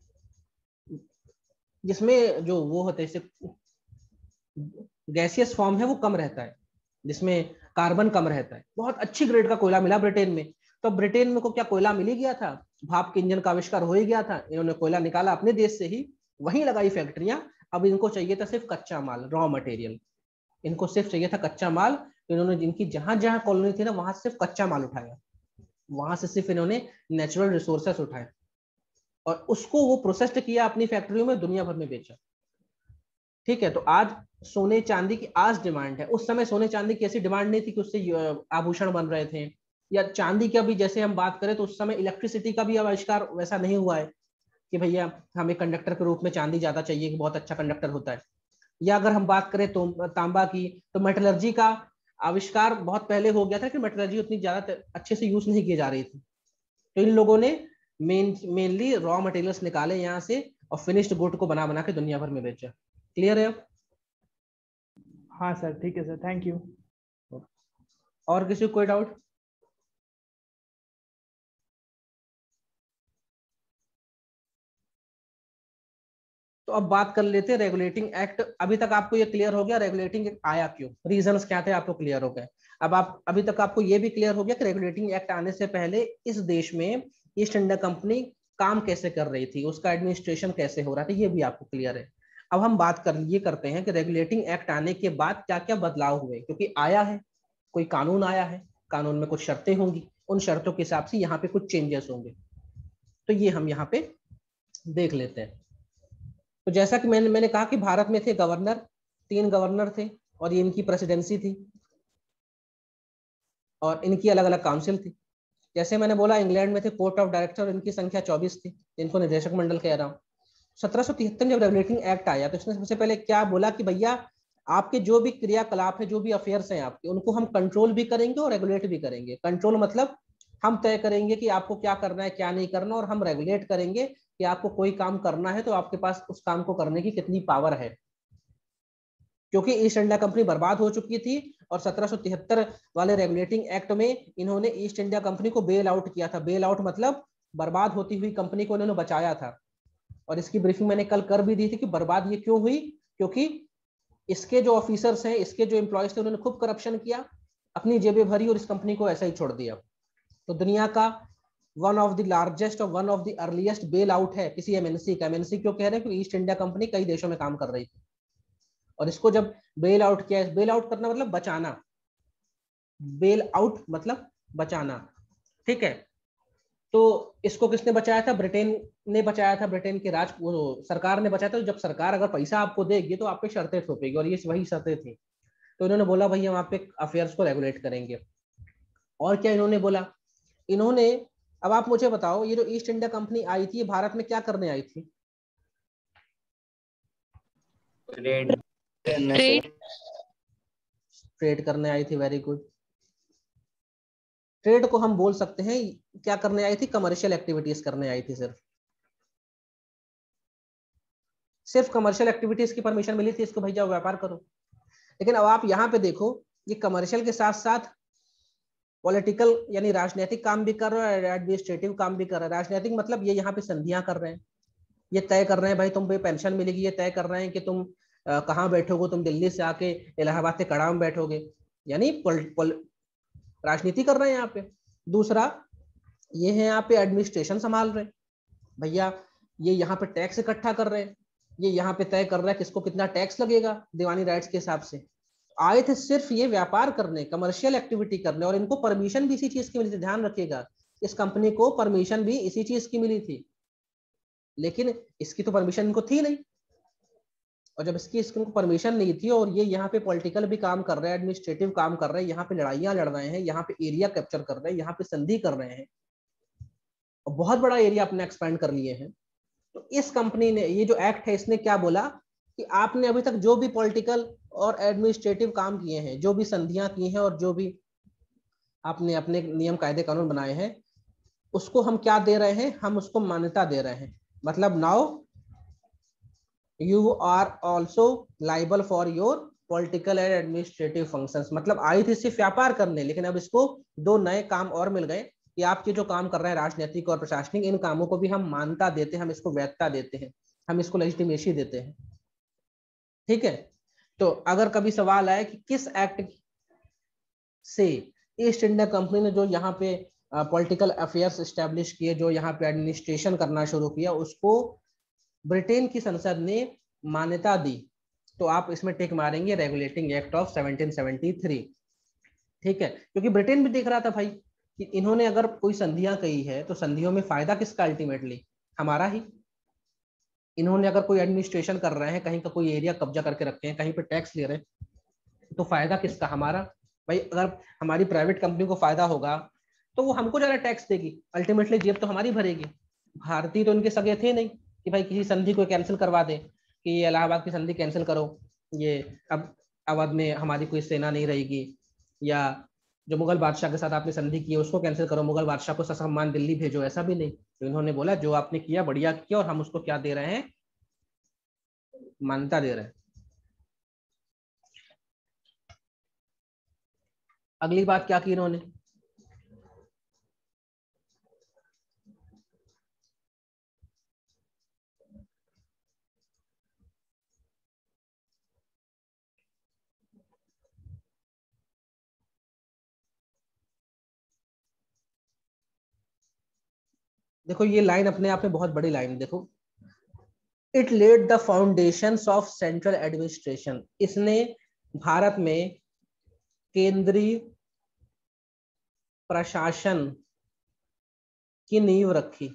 [SPEAKER 1] जिसमें जो वो होते हैं गैसियस फॉर्म है वो कम रहता है, जिसमें कार्बन कम रहता है। बहुत अच्छी ग्रेड का कोयला मिला ब्रिटेन में। तो ब्रिटेन में को क्या कोयला मिल ही गया था, भाप के इंजन का आविष्कार हो ही गया था, इन्होंने कोयला निकाला अपने देश से ही, वहीं लगाई फैक्ट्रियां। अब इनको चाहिए था सिर्फ कच्चा माल, रॉ मटेरियल, इनको सिर्फ चाहिए था कच्चा माल। इन्होंने जिनकी जहां जहां कॉलोनी थी ना, वहां से सिर्फ कच्चा माल उठाया, वहां से सिर्फ इन्होंने नेचुरल रिसोर्सेस उठाए और उसको वो प्रोसेस्ड किया, अपनी फैक्ट्रियों में दुनिया भर में बेचा। ठीक है, तो आज सोने चांदी की आज डिमांड है, उस समय सोने चांदी की ऐसी डिमांड नहीं थी कि उससे आभूषण बन रहे थे। या चांदी का भी जैसे हम बात करें तो उस समय इलेक्ट्रिसिटी का भी आविष्कार वैसा नहीं हुआ है कि भैया हमें कंडक्टर के रूप में चांदी ज्यादा चाहिए कि बहुत अच्छा कंडक्टर होता है। या अगर हम बात करें तो तांबा की, तो मेटलर्जी का आविष्कार बहुत पहले हो गया था कि मेटलर्जी उतनी ज्यादा अच्छे से यूज नहीं की जा रही थी। तो इन लोगों ने मेन मेनली रॉ मटेरियल्स निकाले यहाँ से और फिनिश्ड गुड को बना बना के दुनिया भर में बेचा। क्लियर है?
[SPEAKER 4] हाँ सर, ठीक है सर, थैंक यू।
[SPEAKER 1] और किसी को कोई डाउट? तो अब बात कर लेते हैं रेगुलेटिंग एक्ट। अभी तक आपको ये क्लियर हो गया रेगुलेटिंग एक्ट आया क्यों, रीजंस क्या थे, आपको क्लियर हो गए। अब आप अभी तक आपको ये भी क्लियर हो गया कि रेगुलेटिंग एक्ट आने से पहले इस देश में ईस्ट इंडिया कंपनी काम कैसे कर रही थी, उसका एडमिनिस्ट्रेशन कैसे हो रहा था, ये भी आपको क्लियर है। अब हम बात कर ये करते हैं कि रेगुलेटिंग एक्ट आने के बाद क्या क्या बदलाव हुए, क्योंकि आया है कोई कानून आया है, कानून में कुछ शर्तें होंगी, उन शर्तों के हिसाब से यहाँ पे कुछ चेंजेस होंगे। तो ये हम यहाँ पे देख लेते हैं। तो जैसा कि मैंने मैंने कहा कि भारत में थे गवर्नर, तीन गवर्नर थे और ये इनकी प्रेसिडेंसी थी और इनकी अलग अलग काउंसिल थी। जैसे मैंने बोला इंग्लैंड में थे बोर्ड ऑफ डायरेक्टर, इनकी संख्या चौबीस थी, इनको निदेशक मंडल कह रहा हूँ। सत्रह सौ तिहत्तर जब रेगुलेटिंग एक्ट आया तो इसने सबसे पहले क्या बोला कि भैया आपके जो भी क्रियाकलाप है, जो भी अफेयर्स हैं आपके, उनको हम कंट्रोल भी करेंगे और रेगुलेट भी करेंगे। कंट्रोल मतलब हम तय करेंगे कि आपको क्या करना है क्या नहीं करना, और हम रेगुलेट करेंगे कि आपको कोई काम करना है तो आपके पास उस काम को करने की कितनी पावर है। क्योंकि ईस्ट इंडिया कंपनी बर्बाद हो चुकी थी और सत्रह सौ तिहत्तर वाले रेगुलेटिंग एक्ट में इन्होंने ईस्ट इंडिया कंपनी को बेल आउट किया था। बेल आउट मतलब बर्बाद होती हुई कंपनी को इन्होंने बचाया था। और इसकी ब्रीफिंग मैंने कल कर भी दी थी कि बर्बाद ये क्यों हुई, क्योंकि इसके जो ऑफिसर्स हैं, इसके जो एम्प्लॉयज थे, उन्होंने खूब करप्शन किया, अपनी जेबें भरी और इस कंपनी को ऐसा ही छोड़ दिया। तो दुनिया का वन ऑफ द लार्जेस्ट और one of the earliest bail out है किसी एमएनसी का। एमएनसी क्यों कह रहे हैं, क्योंकि ईस्ट इंडिया कंपनी कई देशों में काम कर रही थी और इसको जब बेल आउट किया, बेल आउट करना मतलब बचाना, बेल आउट मतलब बचाना। ठीक है, तो इसको किसने बचाया था, ब्रिटेन ने बचाया था, ब्रिटेन के राज वो सरकार ने बचाया था। जब सरकार अगर पैसा आपको देगी तो आप पे शर्तें थोपेगी और ये वही शर्तें थी। तो इन्होंने बोला भाई हम आप पे अफेयर्स को रेगुलेट करेंगे। और क्या इन्होंने बोला, इन्होंने, अब आप मुझे बताओ ये जो ईस्ट इंडिया कंपनी आई थी, ये भारत में क्या करने आई थी?
[SPEAKER 2] ट्रेड
[SPEAKER 3] ट्रेड
[SPEAKER 1] ट्रेड करने आई थी, वेरी गुड। ट्रेड को हम बोल सकते हैं क्या करने आई थी, कमर्शियल एक्टिविटीज करने आई थी। सिर्फ सिर्फ कमर्शियल एक्टिविटीज की परमिशन मिली थी इसको, भैया व्यापार करो। लेकिन अब आप यहाँ पे देखो, ये कमर्शियल के साथ साथ पॉलिटिकल यानी राजनीतिक काम भी कर रहा है, एडमिनिस्ट्रेटिव काम भी कर रहा है। राजनीतिक मतलब ये यहाँ पे संधियां कर रहे हैं, ये तय कर रहे हैं भाई तुम पे पेंशन मिलेगी, ये तय कर रहे हैं कि तुम आ, कहाँ बैठोगे, तुम दिल्ली से आके इलाहाबाद से कड़ा में बैठोगे, यानी राजनीति कर रहे हैं यहाँ पे। दूसरा ये है यहाँ पे एडमिनिस्ट्रेशन संभाल रहे हैं, भैया ये यहाँ पे टैक्स इकट्ठा कर रहे हैं, ये यहाँ पे तय कर रहा है किसको कितना टैक्स लगेगा दीवानी राइट्स के हिसाब से। आए थे सिर्फ ये व्यापार करने, कमर्शियल एक्टिविटी करने, और इनको परमिशन भी इसी चीज की मिली थी। ध्यान रखिएगा, इस कंपनी को परमिशन भी इसी चीज की मिली थी, लेकिन इसकी तो परमिशन इनको थी नहीं। और जब इसकी इसको परमिशन नहीं थी और ये यहाँ पे पॉलिटिकल भी काम कर रहे हैं, एडमिनिस्ट्रेटिव काम कर रहे हैं, यहाँ पे लड़ाइयाँ लड़ रहे हैं, यहाँ पे एरिया कैप्चर कर रहे हैं, यहाँ पे संधि कर रहे हैं और बहुत बड़ा एरिया अपने एक्सपेंड कर लिए हैं, तो इस कंपनी ने, ये जो एक्ट है इसने क्या बोला कि आपने अभी तक जो भी पॉलिटिकल और एडमिनिस्ट्रेटिव काम किए हैं, जो भी संधियां की हैं और जो भी आपने अपने नियम कायदे कानून बनाए हैं, उसको हम क्या दे रहे हैं, हम उसको मान्यता दे रहे हैं। मतलब now you are also liable for your political and administrative functions. मतलब आई थी सिर्फ व्यापार करने, लेकिन अब इसको दो नए काम और मिल गए कि आपके जो काम कर रहे हैं राजनीतिक और प्रशासनिक, इन कामों को भी हम मान्यता देते हैं, हम इसको वैधता देते हैं, हम इसको लेजिटिमेसी देते हैं। ठीक है, तो अगर कभी सवाल आए कि किस एक्ट से ईस्ट इंडिया कंपनी ने जो यहाँ पे पॉलिटिकल अफेयर्स एस्टेब्लिश किए, जो यहाँ पे एडमिनिस्ट्रेशन करना शुरू किया, उसको ब्रिटेन की संसद ने मान्यता दी, तो आप इसमें टिक मारेंगे regulating act of seventeen seventy three. ठीक है, क्योंकि ब्रिटेन भी देख रहा था भाई कि इन्होंने अगर कोई संधियां कही है तो संधियों में फायदा किसका, अल्टीमेटली हमारा ही। इन्होंने अगर कोई एडमिनिस्ट्रेशन कर रहे हैं, कहीं का कोई एरिया कब्जा करके रखे हैं, कहीं पे टैक्स ले रहे हैं, तो फायदा किसका, हमारा। भाई अगर हमारी प्राइवेट कंपनी को फायदा होगा तो वो हमको ज्यादा टैक्स देगी, अल्टीमेटली जेब तो हमारी भरेगी। भारतीय तो इनके सगे थे नहीं कि भाई किसी संधि को कैंसिल करवा दे, कि ये इलाहाबाद की संधि कैंसिल करो, ये अब अवध में हमारी कोई सेना नहीं रहेगी, या जो मुगल बादशाह के साथ आपने संधि की है उसको कैंसिल करो, मुगल बादशाह को ससम्मान दिल्ली भेजो, ऐसा भी नहीं। तो इन्होंने बोला जो आपने किया बढ़िया किया, और हम उसको क्या दे रहे हैं, मान्यता दे रहे हैं। अगली बात क्या की इन्होंने, देखो ये लाइन अपने आप में बहुत बड़ी लाइन, देखो it led the foundations of central administration. इसने भारत में केंद्रीय प्रशासन की नींव रखी।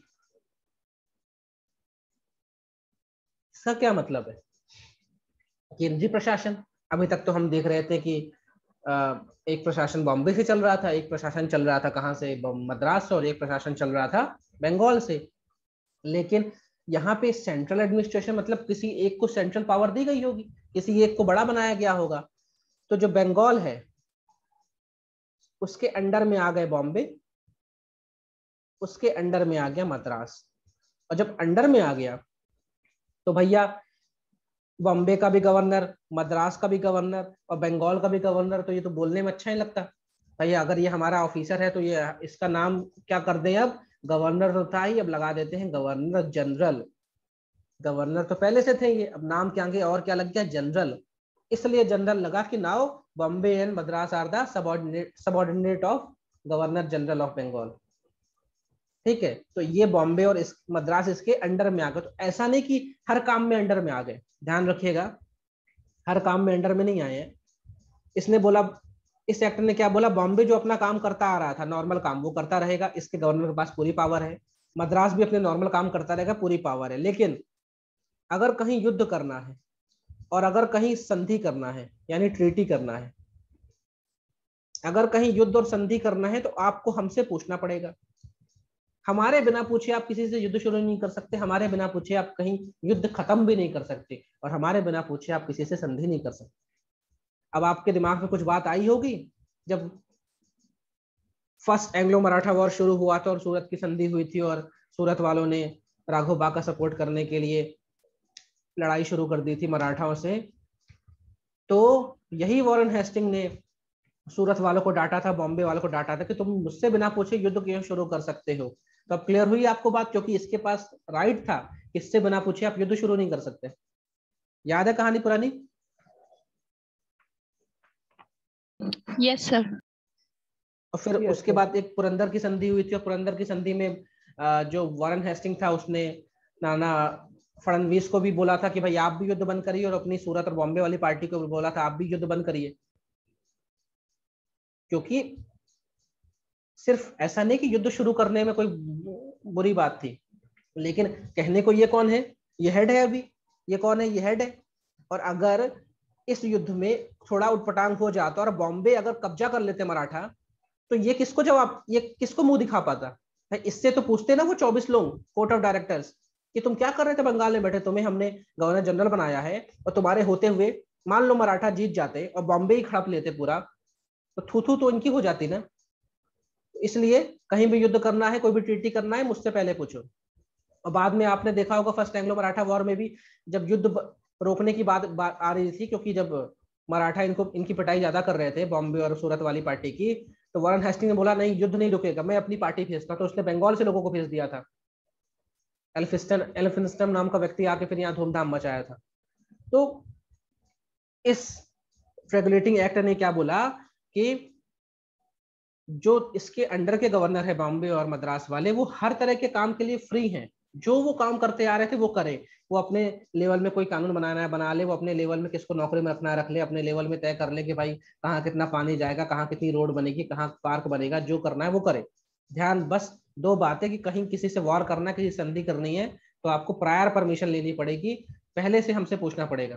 [SPEAKER 1] इसका क्या मतलब है, केंद्रीय प्रशासन, अभी तक तो हम देख रहे थे कि एक प्रशासन बॉम्बे से चल रहा था, एक प्रशासन चल रहा था कहाँ से, मद्रास से, और एक प्रशासन चल रहा था बंगाल से। लेकिन यहाँ पे सेंट्रल एडमिनिस्ट्रेशन मतलब किसी एक को सेंट्रल पावर दी गई होगी, किसी एक को बड़ा बनाया गया होगा। तो जो बंगाल है उसके अंडर में आ गए बॉम्बे, उसके अंडर में आ गया मद्रास, और जब अंडर में आ गया तो भैया बॉम्बे का भी गवर्नर, मद्रास का भी गवर्नर और बंगाल का भी गवर्नर, तो ये तो बोलने में अच्छा ही लगता भैया। अगर ये हमारा ऑफिसर है तो ये इसका नाम क्या कर दें, अब गवर्नर तो था ही, अब लगा देते हैं गवर्नर जनरल। गवर्नर तो पहले से थे ये, अब नाम क्या आगे और क्या लग गया, जनरल। इसलिए जनरल लगा कि now Bombay and Madras are the subordinate subordinate of governor general of Bengal. ठीक है, तो ये बॉम्बे और इस मद्रास इसके अंडर में आ गए। तो ऐसा नहीं कि हर काम में अंडर में आ गए, ध्यान रखिएगा, हर काम में अंडर में नहीं आए हैं। इसने बोला, इस एक्ट ने क्या बोला, बॉम्बे जो अपना काम करता आ रहा था, नॉर्मल काम वो करता रहेगा, इसके गवर्नर के पास पूरी पावर है। मद्रास भी अपने नॉर्मल काम करता रहेगा, पूरी पावर है। लेकिन अगर कहीं युद्ध करना है और अगर कहीं संधि करना है यानी ट्रीटी करना है, अगर कहीं युद्ध और संधि करना है तो आपको हमसे पूछना पड़ेगा। हमारे बिना पूछे आप किसी से युद्ध शुरू नहीं कर सकते, हमारे बिना पूछे आप कहीं युद्ध खत्म भी नहीं कर सकते, और हमारे बिना पूछे आप किसी से संधि नहीं कर सकते। अब आपके दिमाग में कुछ बात आई होगी, जब फर्स्ट एंग्लो मराठा वॉर शुरू हुआ था और सूरत की संधि हुई थी और सूरत वालों ने राघव बा का सपोर्ट करने के लिए लड़ाई शुरू कर दी थी मराठाओं से, तो यही वॉरेन हेस्टिंग ने सूरत वालों को डांटा था, बॉम्बे वालों को डांटा था कि तुम मुझसे बिना पूछे युद्ध क्यों शुरू कर सकते हो। तो अब क्लियर हुई आपको बात, क्योंकि इसके पास राइट था, इससे बिना पूछे आप युद्ध शुरू नहीं कर सकते। याद है कहानी पुरानी?
[SPEAKER 5] Yes sir.
[SPEAKER 1] और फिर
[SPEAKER 4] yes,
[SPEAKER 1] उसके
[SPEAKER 4] sir.
[SPEAKER 1] बाद एक पुरंदर की संधि हुई थी, और पुरंदर की संधि में जो वॉरेन हेस्टिंग था उसने नाना फडणवीस को भी बोला था कि भाई आप भी युद्ध बंद करिए, और अपनी सूरत और बॉम्बे वाली पार्टी को भी बोला था आप भी युद्ध बंद करिए। क्योंकि सिर्फ ऐसा नहीं कि युद्ध शुरू करने में कोई बुरी बात थी, लेकिन कहने को ये कौन है, ये हेड है, अभी ये कौन है, ये हेड है। और अगर इस युद्ध में थोड़ा उटपटांग हो जाता और बॉम्बे अगर कब्जा कर लेते मराठा, तो ये किसको जवाब, ये किसको मुंह दिखा पाता? इससे तो पूछते ना वो चौबीस लोग कोर्ट ऑफ डायरेक्टर्स कि तुम क्या कर रहे थे बंगाल में बैठे, तुम्हें हमने गवर्नर जनरल बनाया है, और तुम्हारे होते हुए मान लो मराठा जीत जाते और बॉम्बे ही हड़प लेते पूरा, तो थू थू तो इनकी हो जाती ना। इसलिए कहीं भी युद्ध करना है, कोई भी ट्रीटी करना है, मुझसे पहले पूछो। और बाद में आपने देखा होगा फर्स्ट एंग्लो मराठा वॉर में भी जब युद्ध रोकने की बात, बात आ रही थी, क्योंकि जब मराठा इनको इनकी पिटाई ज्यादा कर रहे थे बॉम्बे और सूरत वाली पार्टी की, तो वॉरेन हेस्टिंग ने बोला नहीं युद्ध नहीं रुकेगा, मैं अपनी पार्टी भेजता, तो उसने बंगाल से लोगों को भेज दिया था। एल्फिंस्टन एल्फिंस्टन नाम का व्यक्ति आके फिर यहाँ धूमधाम मचाया था। तो इस रेगुलेटिंग एक्ट ने क्या बोला कि जो इसके अंडर के गवर्नर है बॉम्बे और मद्रास वाले, वो हर तरह के काम के लिए फ्री हैं, जो वो काम करते आ रहे थे वो करे। वो अपने लेवल में कोई कानून बनाना है बना ले, वो अपने लेवल में किसको नौकरी में रखना है रख ले, अपने लेवल में तय कर ले कि भाई कहाँ कितना पानी जाएगा, कहाँ कितनी रोड बनेगी, कहाँ पार्क बनेगा, जो करना है वो करे। ध्यान बस दो बातें कि कहीं किसी से वॉर करना है, किसी संधि करनी है, तो आपको प्रायर परमिशन लेनी पड़ेगी, पहले से हमसे पूछना पड़ेगा,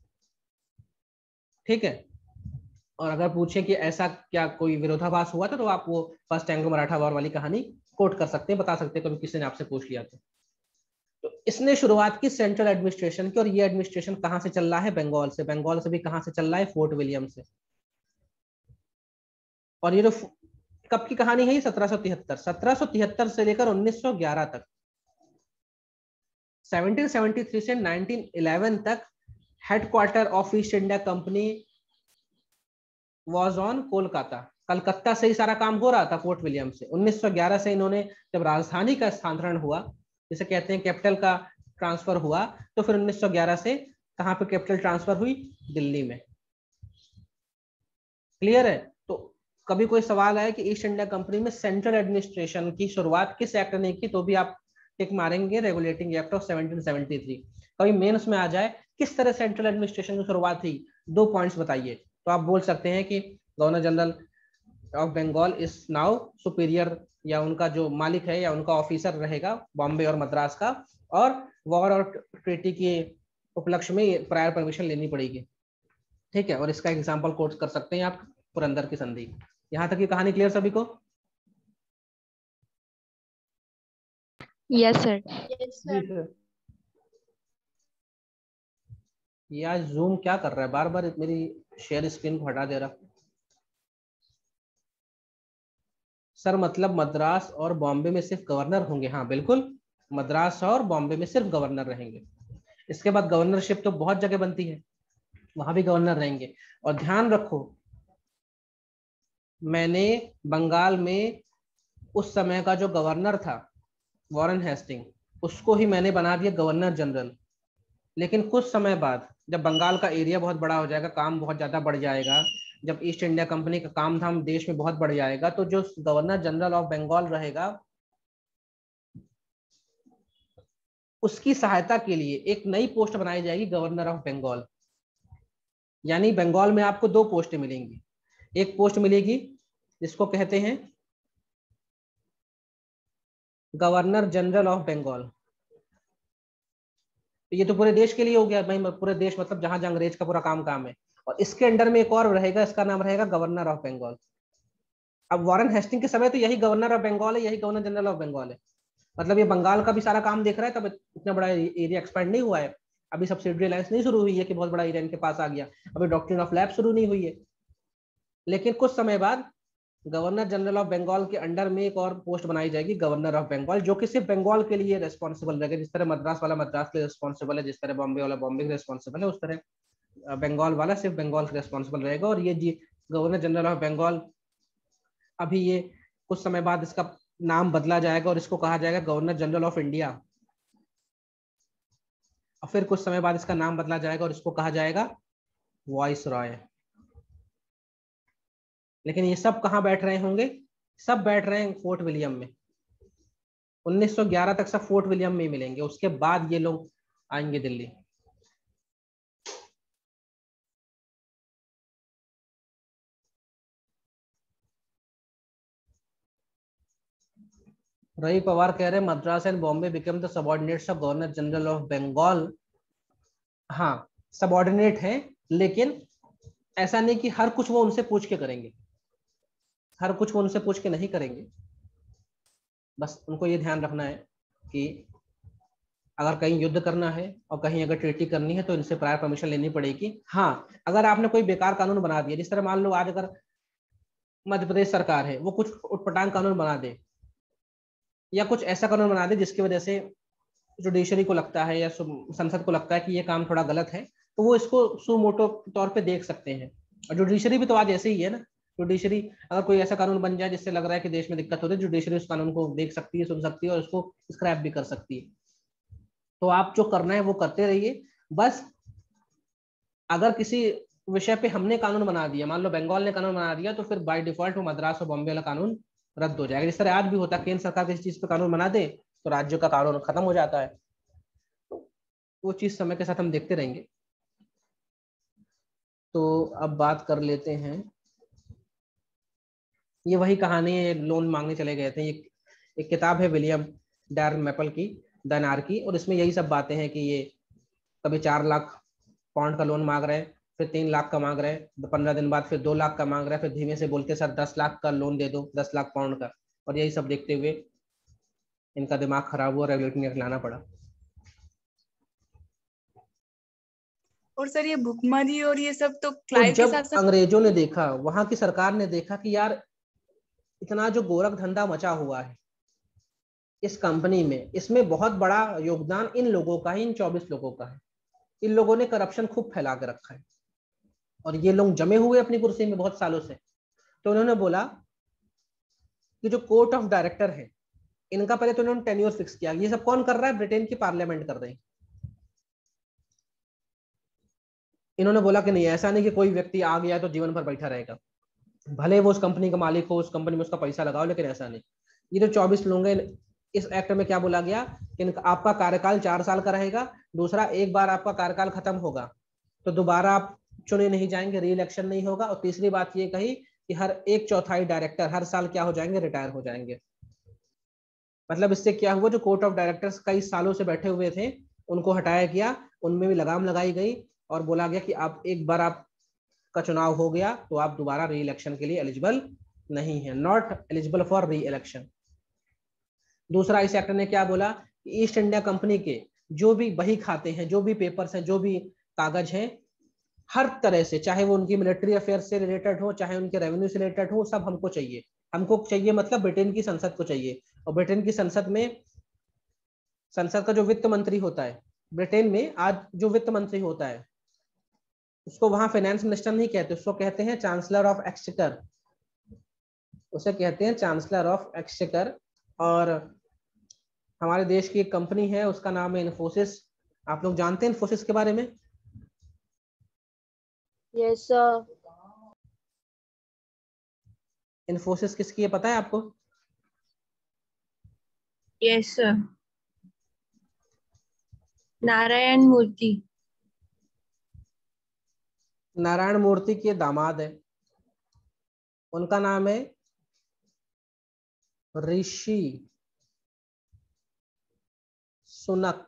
[SPEAKER 1] ठीक है। और अगर पूछे कि ऐसा क्या कोई विरोधाभास हुआ था, तो आप वो फर्स्ट एंग्लो मराठा वॉर वाली कहानी कोट कर सकते हैं, बता सकते हैं, कभी किसी ने आपसे पूछ लिया तो। तो इसने शुरुआत की सेंट्रल एडमिनिस्ट्रेशन की, और ये एडमिनिस्ट्रेशन कहां से चल रहा है, बंगाल से। बंगाल से भी कहां से चल रहा है, फोर्ट विलियम से। और ये जो कब की कहानी है, सत्रह सौ तिहत्तर सत्रह सौ तिहत्तर से लेकर उन्नीस सौ ग्यारह तक, सत्रह सौ तिहत्तर से उन्नीस सौ ग्यारह तक headquarter of East India Company was on Kolkata. Calcutta से ही सारा काम हो रहा था, फोर्ट विलियम से। उन्नीस सौ ग्यारह से इन्होंने जब राजधानी का स्थानांतरण हुआ, जिसे कहते हैं कैपिटल का ट्रांसफर हुआ, तो फिर उन्नीस सौ ग्यारह से कहां पे कैपिटल ट्रांसफर हुई, दिल्ली में। क्लियर है? तो कभी कोई सवाल आया कि ईस्ट इंडिया कंपनी में सेंट्रल एडमिनिस्ट्रेशन की शुरुआत किस एक्ट ने की, तो भी आप टिक मारेंगे regulating act of seventeen seventy three. कभी मेंस में आ जाए किस तरह सेंट्रल एडमिनिस्ट्रेशन की शुरुआत हुई, दो पॉइंट्स बताइए, तो आप बोल सकते हैं कि governor general of Bengal is now superior, या उनका जो मालिक है या उनका ऑफिसर रहेगा बॉम्बे और मद्रास का, और वॉर और ट्रीटी के उपलक्ष्य में प्रायर परमिशन लेनी पड़ेगी, ठीक है। और इसका एग्जांपल कोट कर सकते हैं आप, पुरंदर की संधि। यहां तक की कहानी क्लियर सभी को?
[SPEAKER 5] Yes sir.
[SPEAKER 4] जी सर।
[SPEAKER 1] ये आज जूम क्या कर रहा है, बार बार मेरी शेयर स्क्रीन को हटा दे रहा। सर मतलब मद्रास और बॉम्बे में सिर्फ गवर्नर होंगे? हाँ बिल्कुल, मद्रास और बॉम्बे में सिर्फ गवर्नर रहेंगे। इसके बाद गवर्नरशिप तो बहुत जगह बनती है, वहां भी गवर्नर रहेंगे। और ध्यान रखो, मैंने बंगाल में उस समय का जो गवर्नर था वॉरेन हेस्टिंग, उसको ही मैंने बना दिया गवर्नर जनरल। लेकिन कुछ समय बाद जब बंगाल का एरिया बहुत बड़ा हो जाएगा, काम बहुत ज्यादा बढ़ जाएगा, जब ईस्ट इंडिया कंपनी का काम धाम देश में बहुत बढ़ जाएगा, तो जो गवर्नर जनरल ऑफ बंगाल रहेगा, उसकी सहायता के लिए एक नई पोस्ट बनाई जाएगी, गवर्नर ऑफ बंगाल। यानी बंगाल में आपको दो पोस्टें मिलेंगी। एक पोस्ट मिलेगी जिसको कहते हैं गवर्नर जनरल ऑफ बंगाल। ये तो पूरे देश के लिए हो गया भाई, पूरे देश मतलब जहां जहां अंग्रेज का पूरा काम काम है। और इसके अंडर में एक और रहेगा, इसका नाम रहेगा गवर्नर ऑफ बंगाल। अब वॉरेन हेस्टिंग के समय तो यही गवर्नर ऑफ बंगाल है, यही गवर्नर जनरल ऑफ बंगाल है। मतलब ये बंगाल का भी सारा काम देख रहा है, तब इतना बड़ा एरिया एक्सपेंड नहीं हुआ है। अभी सब्सिडरी अलायंस नहीं शुरू हुई है कि बहुत बड़ा एरिया इनके पास आ गया, अभी डॉक्ट्रिन ऑफ लैब शुरू नहीं हुई है। लेकिन कुछ समय बाद गवर्नर जनरल ऑफ बंगाल के अंडर में एक और पोस्ट बनाई जाएगी, गवर्नर ऑफ बंगाल, जो कि सिर्फ बंगाल के लिए रिस्पॉन्सिबल रहेगा। जिस तरह मद्रास वाला मद्रास के लिए रिस्पॉन्सिबल है, जिस तरह बॉम्बे वाला बॉम्बे के रिस्पॉन्सिबल है, उस तरह बंगाल वाला सिर्फ बंगाल के रिस्पॉन्सिबल रहेगा। और ये जी गवर्नर जनरल ऑफ बंगाल, अभी ये कुछ समय बाद इसका नाम बदला जाएगा और इसको कहा जाएगा गवर्नर जनरल ऑफ इंडिया। और फिर कुछ समय बाद इसका नाम बदला जाएगा और इसको कहा जाएगा वॉइस रॉय। लेकिन ये सब कहाँ बैठ रहे होंगे? सब बैठ रहे हैं फोर्ट विलियम में। उन्नीस सौ ग्यारह तक सब फोर्ट विलियम में ही मिलेंगे, उसके बाद ये लोग आएंगे दिल्ली। रवि पवार कह रहे हैं Madras and Bombay become the subordinates of governor general of Bengal. हाँ, सबऑर्डिनेट हैं, लेकिन ऐसा नहीं कि हर कुछ वो उनसे पूछ के करेंगे, हर कुछ वो उनसे पूछ के नहीं करेंगे। बस उनको ये ध्यान रखना है कि अगर कहीं युद्ध करना है और कहीं अगर ट्रीटी करनी है तो इनसे प्रायर परमिशन लेनी पड़ेगी। हाँ, अगर आपने कोई बेकार कानून बना दिया, जिस तरह मान लो आज अगर मध्य प्रदेश सरकार है वो कुछ उटपटांग कानून बना दे या कुछ ऐसा कानून बना दे जिसकी वजह से जुडिशरी को लगता है या संसद को लगता है कि ये काम थोड़ा गलत है, तो वो इसको सुमोटो तौर पे देख सकते हैं। और जुडिशरी भी तो आज ऐसे ही है ना, जुडिशरी अगर कोई ऐसा कानून बन जाए जिससे लग रहा है कि देश में दिक्कत हो रही है, जुडिशरी उस कानून को देख सकती है, सुन सकती है और उसको स्क्रैप भी कर सकती है। तो आप जो करना है वो करते रहिए। बस अगर किसी विषय पे हमने कानून बना दिया, मान लो बंगाल ने कानून बना दिया, तो फिर बाय डिफॉल्ट वो मद्रास और बॉम्बे वाला कानून रद्द हो जाएगा। जिस तरह आज भी होता है, केंद्र सरकार किसी चीज पे कानून बना दे तो राज्य का कानून खत्म हो जाता है। तो वो चीज समय के साथ हम देखते रहेंगे। तो अब बात कर लेते हैं, ये वही कहानी है, लोन मांगने चले गए थे। एक, एक किताब है विलियम डैलरैम्पल की, द अनार्की, और इसमें यही सब बातें हैं कि ये कभी चार लाख पाउंड का लोन मांग रहे हैं, फिर तीन लाख का मांग रहे हैं, पंद्रह दिन बाद फिर दो लाख का मांग रहे हैं, फिर धीमे से बोलते सर दस लाख का लोन दे दो, दस लाख पाउंड का। और यही सब देखते हुए इनका दिमाग खराब हुआ, रेगुलेटरी एक्ट लाना पड़ा।
[SPEAKER 6] और सर ये भुखमरी और ये सब तो
[SPEAKER 1] तो
[SPEAKER 6] क्लाइव के
[SPEAKER 1] जब
[SPEAKER 6] साथ साथ
[SPEAKER 1] अंग्रेजों ने देखा, वहां की सरकार ने देखा कि यार इतना जो गोरख धंधा मचा हुआ है इस कंपनी में, इसमें बहुत बड़ा योगदान इन लोगों का है, इन चौबीस लोगों का है। इन लोगों ने करप्शन खूब फैला के रखा है और ये लोग जमे हुए अपनी कुर्सी में बहुत सालों से। तो उन्होंने बोला कि जो कोर्ट ऑफ डायरेक्टर है इनका पहले तो उन्होंने टेन्योर फिक्स किया। ये सब कौन कर रहा है? ब्रिटेन की पार्लियामेंट कर रही है। इन्होंने बोला कि नहीं, ऐसा नहीं कि कोई व्यक्ति आ गया तो जीवन भर बैठा रहेगा, भले वो उस कंपनी का मालिक हो, उस कंपनी में उसका पैसा लगाओ, लेकिन ऐसा नहीं। ये जो चौबीस लोग हैं, इस एक्ट में क्या बोला गया कि आपका कार्यकाल चार साल का रहेगा। दूसरा, एक बार आपका कार्यकाल खत्म होगा तो दोबारा आप चुने नहीं जाएंगे, री इलेक्शन नहीं होगा। और तीसरी बात ये कही कि हर एक चौथाई डायरेक्टर हर साल क्या हो जाएंगे? रिटायर हो जाएंगे। मतलब इससे क्या हुआ, जो कोर्ट ऑफ डायरेक्टर्स कई सालों से बैठे हुए थे उनको हटाया गया, उनमें भी लगाम लगाई गई और बोला गया कि आप एक बार आप का चुनाव हो गया तो आप दोबारा री इलेक्शन के लिए एलिजिबल नहीं है, not eligible for re election. दूसरा, इस एक्ट ने क्या बोला कि ईस्ट इंडिया कंपनी के जो भी बही खाते हैं, जो भी पेपर्स हैं, जो भी कागज हैं, हर तरह से, चाहे वो उनकी मिलिट्री अफेयर से रिलेटेड हो, चाहे उनके रेवेन्यू से रिलेटेड हो, सब हमको चाहिए। हमको चाहिए मतलब ब्रिटेन की संसद को चाहिए। और ब्रिटेन की संसद में, संसद का जो वित्त मंत्री होता है ब्रिटेन में, आज जो वित्त मंत्री होता है उसको वहां फाइनेंस मिनिस्टर नहीं कहते, उसको कहते हैं चांसलर ऑफ एक्सचेकर, उसे कहते हैं चांसलर ऑफ एक्सचेकर। और हमारे देश की एक कंपनी है, उसका नाम है इन्फोसिस। आप लोग जानते हैं इन्फोसिस के बारे में?
[SPEAKER 5] Yes sir.
[SPEAKER 1] इन्फोसिस किसकी है पता है आपको?
[SPEAKER 5] Yes sir, Narayan Murthy.
[SPEAKER 1] नारायण मूर्ति के दामाद है, उनका नाम है ऋषि सुनक।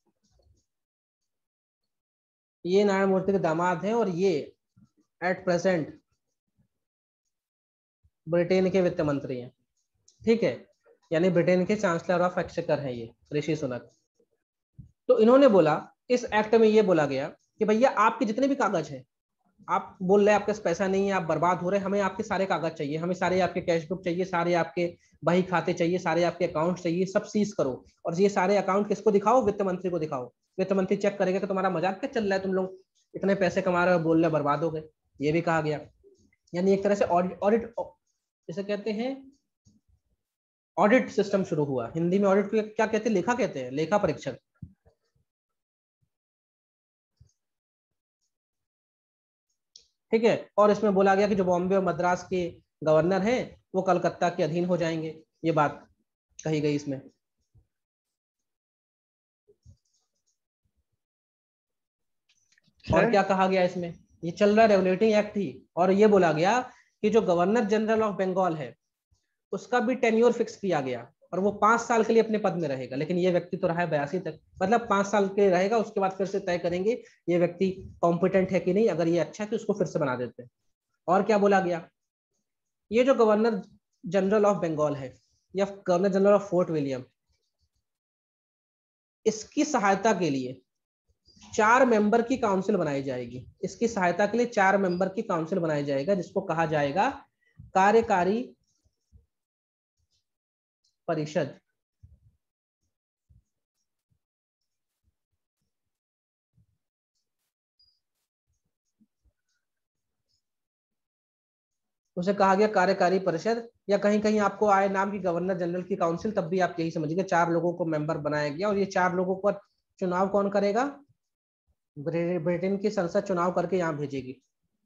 [SPEAKER 1] ये नारायण मूर्ति के दामाद हैं और ये एट प्रेजेंट ब्रिटेन के वित्त मंत्री हैं। ठीक है, यानी ब्रिटेन के चांसलर ऑफ एक्सचेकर हैं ये ऋषि सुनक। तो इन्होंने बोला, इस एक्ट में ये बोला गया कि भैया आपके जितने भी कागज हैं, आप बोल रहे हैं आपके पास पैसा नहीं है, आप बर्बाद हो रहे हैं, हमें आपके सारे कागज चाहिए, हमें सारे आपके कैश बुक चाहिए, सारे आपके बही खाते चाहिए, सारे आपके अकाउंट चाहिए, सब सीज करो। और ये सारे अकाउंट किसको दिखाओ? वित्त मंत्री को दिखाओ। वित्त मंत्री चेक करेगा कि तुम्हारा मजाक क्या चल रहा है, तुम लोग इतने पैसे कमा रहे हो, बोल रहे बर्बाद हो गए। ये भी कहा गया। यानी एक तरह से ऑडिट ऑडिट जैसे कहते हैं ऑडिट सिस्टम शुरू हुआ। हिंदी में ऑडिट को क्या कहते हैं? लेखा कहते हैं, लेखा परीक्षक। ठीक है। और इसमें बोला गया कि जो बॉम्बे और मद्रास के गवर्नर हैं वो कलकत्ता के अधीन हो जाएंगे। ये बात कही गई इसमें। और क्या कहा गया इसमें? ये चल रहा रेगुलेटिंग एक्ट ही। और ये बोला गया कि जो गवर्नर जनरल ऑफ बंगाल है उसका भी टेन्योर फिक्स किया गया, और वो पांच साल के लिए अपने पद में रहेगा। लेकिन ये व्यक्ति तो रहा है बयासी तक, मतलब पांच साल के रहेगा, उसके बाद फिर से तय करेंगे ये व्यक्ति कॉम्पिटेंट है कि नहीं। अगर ये अच्छा है तो उसको फिर से बना देते हैं। और क्या बोला गया? ये जो गवर्नर जनरल ऑफ बंगाल है या governor general of Fort William, इसकी सहायता के लिए चार मेंबर की काउंसिल बनाई जाएगी। इसकी सहायता के लिए चार मेंबर की काउंसिल बनाई जाएगा, जिसको कहा जाएगा कार्यकारी परिषद। उसे कहा गया कार्यकारी परिषद, या कहीं कहीं आपको आए नाम की गवर्नर जनरल की काउंसिल, तब भी आप यही समझिए चार लोगों को मेंबर बनाया गया। और ये चार लोगों का चुनाव कौन करेगा? ब्रिटेन की संसद चुनाव करके यहाँ भेजेगी।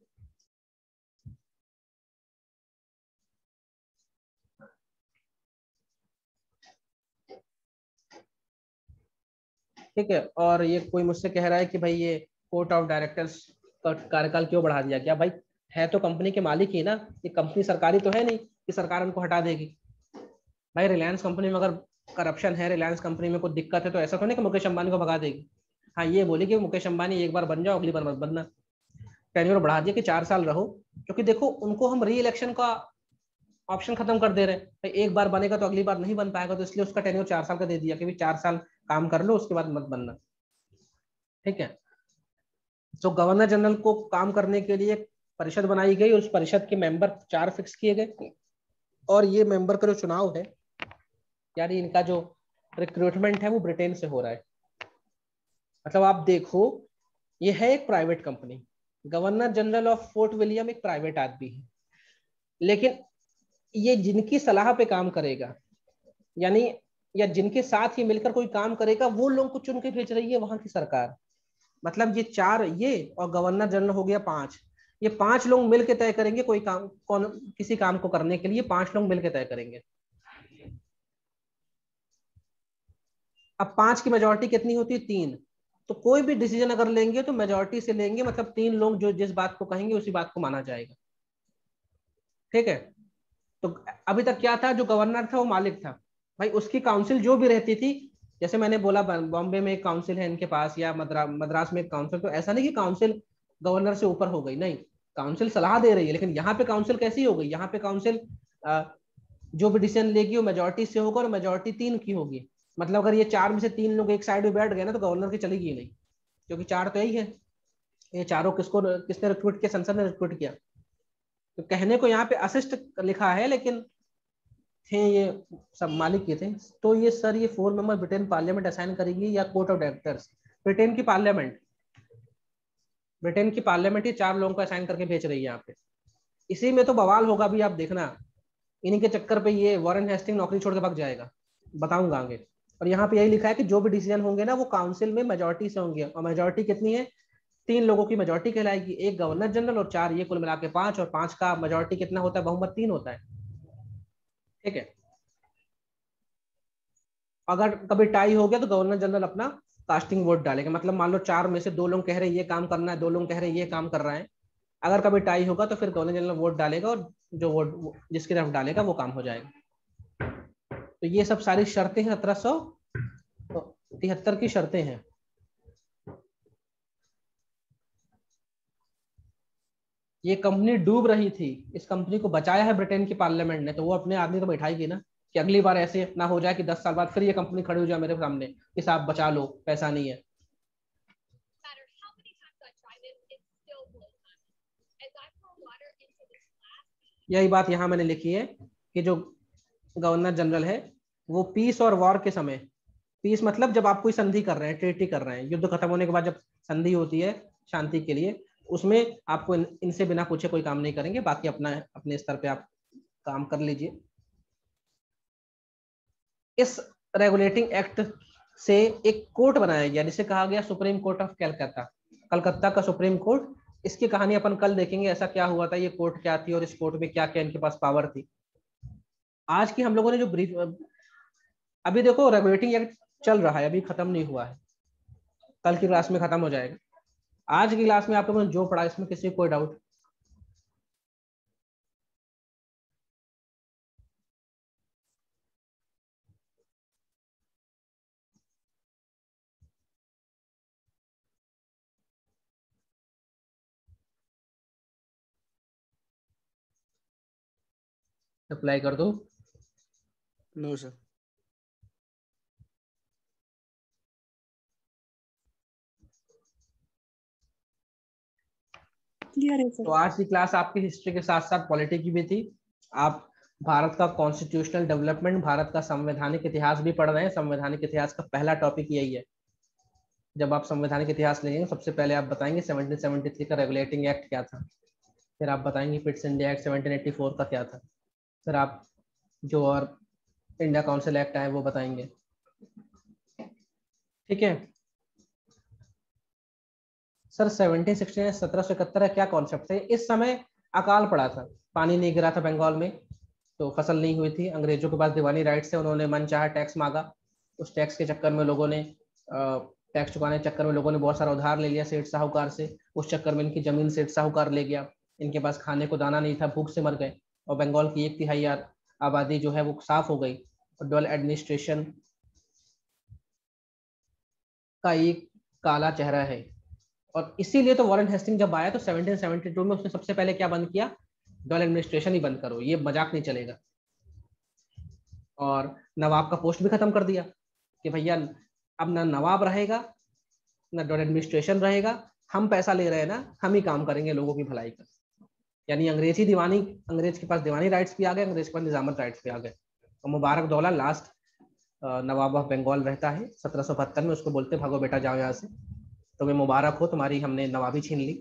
[SPEAKER 1] ठीक है। और ये कोई मुझसे कह रहा है कि भाई ये कोर्ट ऑफ डायरेक्टर्स का कार्यकाल क्यों बढ़ा दिया गया? भाई है तो कंपनी के मालिक ही ना, ये कंपनी सरकारी तो है नहीं कि सरकार उनको हटा देगी। भाई रिलायंस कंपनी में अगर करप्शन है, रिलायंस कंपनी में कोई दिक्कत है, तो ऐसा तो नहीं कि मुकेश अंबानी को भगा देगी। हाँ, ये बोली कि मुकेश अंबानी एक बार बन जाओ, अगली बार मत बनना। टेन्योर बढ़ा दिया कि चार साल रहो, क्योंकि देखो उनको हम री इलेक्शन का ऑप्शन खत्म कर दे रहे हैं। एक बार बनेगा तो अगली बार नहीं बन पाएगा, तो इसलिए उसका टेन्योर चार साल का दे दिया कि भी चार साल काम कर लो, उसके बाद मत बनना। ठीक है। तो गवर्नर जनरल को काम करने के लिए परिषद बनाई गई, उस परिषद के मेंबर चार फिक्स किए गए। और ये मेंबर का जो चुनाव है, यानी इनका जो रिक्रूटमेंट है वो ब्रिटेन से हो रहा है। मतलब आप देखो, ये है एक private company. Governor general of Fort William एक प्राइवेट आदमी है, लेकिन ये जिनकी सलाह पे काम करेगा, यानी या जिनके साथ ही मिलकर कोई काम करेगा, वो लोग को चुन के भेज रही है वहां की सरकार। मतलब ये चार, ये और गवर्नर जनरल हो गया पांच, ये पांच लोग मिलकर तय करेंगे कोई काम, कौन किसी काम को करने के लिए पांच लोग मिलकर तय करेंगे। अब पांच की मेजोरिटी कितनी होती है? तीन। तो कोई भी डिसीजन अगर लेंगे तो मेजोरिटी से लेंगे, मतलब तीन लोग जो जिस बात को कहेंगे उसी बात को माना जाएगा। ठीक है। तो अभी तक क्या था? जो गवर्नर था वो मालिक था भाई, उसकी काउंसिल जो भी रहती थी, जैसे मैंने बोला बॉम्बे में एक काउंसिल है इनके पास, या मद्रा, मद्रास में एक काउंसिल, तो ऐसा नहीं कि काउंसिल गवर्नर से ऊपर हो गई, नहीं, काउंसिल सलाह दे रही है। लेकिन यहाँ पे काउंसिल कैसी हो गई? यहाँ पे काउंसिल जो भी डिसीजन लेगी वो मेजोरिटी से होगा, और मेजोरिटी तीन की होगी। मतलब अगर ये चार में से तीन लोग एक साइड में बैठ गए ना, तो गवर्नर की चलेगी नहीं, क्योंकि चार तो यही है। ये चारों किसको किसने रिक्रूट किया? संसद ने रिक्रूट किया। तो कहने को यहाँ पे असिस्ट लिखा है, लेकिन थे ये सब मालिक के थे। तो ये सर ये four member Britain parliament assign करेगी, या कोर्ट ऑफ डायरेक्टर्स? ब्रिटेन की पार्लियामेंट, ब्रिटेन की पार्लियामेंट ये चार लोगों को असाइन करके भेज रही है यहाँ पे। इसी में तो बवाल होगा भी, आप देखना। इन्हीं के चक्कर पे ये वॉरेन हेस्टिंग नौकरी छोड़ के भाग जाएगा, बताऊंगा आगे। और यहाँ पे यही लिखा है कि जो भी डिसीजन होंगे ना वो काउंसिल में मेजोरिटी से होंगे, और मेजोरिटी कितनी है? तीन लोगों की मेजोरिटी कहलाएगी, एक गवर्नर जनरल और चार, ये कुल मिला के पांच। और पांच का मेजोरिटी कितना होता है? बहुमत तीन होता है। ठीक है। अगर कभी टाई हो गया तो गवर्नर जनरल अपना कास्टिंग वोट डालेगा। मतलब मान लो चार में से दो लोग कह रहे हैं ये काम करना है, दो लोग कह रहे हैं ये काम कर रहा है। अगर कभी टाई होगा तो फिर गवर्नर जनरल वोट डालेगा, और जो वोट जिसकी तरफ डालेगा वो काम हो जाएगा। तो ये सब सारी शर्तें हैं, सत्रह सौ तिहत्तर की शर्तें हैं। ये कंपनी डूब रही थी, इस कंपनी को बचाया है ब्रिटेन की पार्लियामेंट ने, तो वो अपने आदमी तो बैठाएगी ना कि अगली बार ऐसे ना हो जाए कि दस साल बाद फिर ये कंपनी खड़ी हो जाए मेरे सामने कि साहब बचा लो, पैसा नहीं है। यही बात यहाँ मैंने लिखी है कि जो गवर्नर जनरल है वो पीस और वॉर के समय, पीस मतलब जब आप कोई संधि कर रहे हैं, ट्रीटी कर रहे हैं, युद्ध खत्म होने के बाद जब संधि होती है शांति के लिए, उसमें आपको इन, इनसे बिना पूछे कोई काम नहीं करेंगे, बाकी अपना अपने स्तर पे आप काम कर लीजिए। इस रेगुलेटिंग एक्ट से एक कोर्ट बनाया गया जिसे कहा गया supreme court of Calcutta, Calcutta का सुप्रीम कोर्ट। इसकी कहानी अपन कल देखेंगे, ऐसा क्या हुआ था, ये कोर्ट क्या थी और इस कोर्ट में क्या क्या इनके पास पावर थी। आज की हम लोगों ने जो ब्रीफ, अभी देखो रेगुलेटिंग एक्ट चल रहा है, अभी खत्म नहीं हुआ है, कल की क्लास में खत्म हो जाएगा। आज की क्लास में आप लोगों ने जो पढ़ा इसमें किसी को कोई डाउट? अप्लाई कर दो।
[SPEAKER 2] No sir.
[SPEAKER 6] क्लियर है
[SPEAKER 1] तो
[SPEAKER 6] सर।
[SPEAKER 1] आज की क्लास आपकी हिस्ट्री के साथ साथ पॉलिटी की भी थी। आप भारत का कॉन्स्टिट्यूशनल डेवलपमेंट, भारत का संवैधानिक इतिहास भी पढ़ रहे हैं। संवैधानिक इतिहास का पहला टॉपिक यही है। जब आप संवैधानिक इतिहास लेंगे सबसे पहले आप बताएंगे सेवनटीन सेवेंटी थ्री का रेगुलेटिंग एक्ट क्या था, फिर आप बताएंगे Pitt's India act seventeen eighty four का क्या था, फिर आप जो और इंडिया काउंसिल एक्ट आए वो बताएंगे। ठीक है सर। सेवनटीन सिक्सटी नाइन सत्रह सौ इकहत्तर का क्या कॉन्सेप्ट है? इस समय अकाल पड़ा था, पानी नहीं गिरा था बंगाल में, तो फसल नहीं हुई थी। अंग्रेजों के पास दीवानी राइट्स थे, उन्होंने मनचाहा टैक्स मांगा। उस टैक्स के चक्कर में लोगों ने टैक्स चुकाने के चक्कर में लोगों ने बहुत सारा उधार ले लिया सेठ साहूकार से। उस चक्कर में इनकी जमीन सेठ साहूकार ले गया, इनके पास खाने को दाना नहीं था, भूख से मर गए। और बंगाल की एक तिहाई आबादी जो है वो साफ हो गई। और डबल एडमिनिस्ट्रेशन का एक काला चेहरा है। और इसीलिए तो वॉरेन हेस्टिंग जब आया तो सेवनटीन सेवेंटी टू में उसने सबसे पहले क्या बंद किया? डबल एडमिनिस्ट्रेशन ही बंद करो, ये मजाक नहीं चलेगा। और नवाब का पोस्ट भी खत्म कर दिया कि भैया अब ना नवाब रहेगा ना डबल एडमिनिस्ट्रेशन रहेगा, हम पैसा ले रहे हैं ना, हम ही काम करेंगे लोगों की भलाई का। यानी अंग्रेजी दीवानी, अंग्रेज के पास दीवानी राइट्स भी आ गए, अंग्रेज के पास निजामत राइट्स भी आ गए। और मुबारक दौला लास्ट नवाब ऑफ बंगाल रहता है सत्रह सौ बहत्तर में, उसको बोलते भागो बेटा जाओ यहाँ से, तुम्हें मुबारक हो, तुम्हारी हमने नवाबी छीन ली।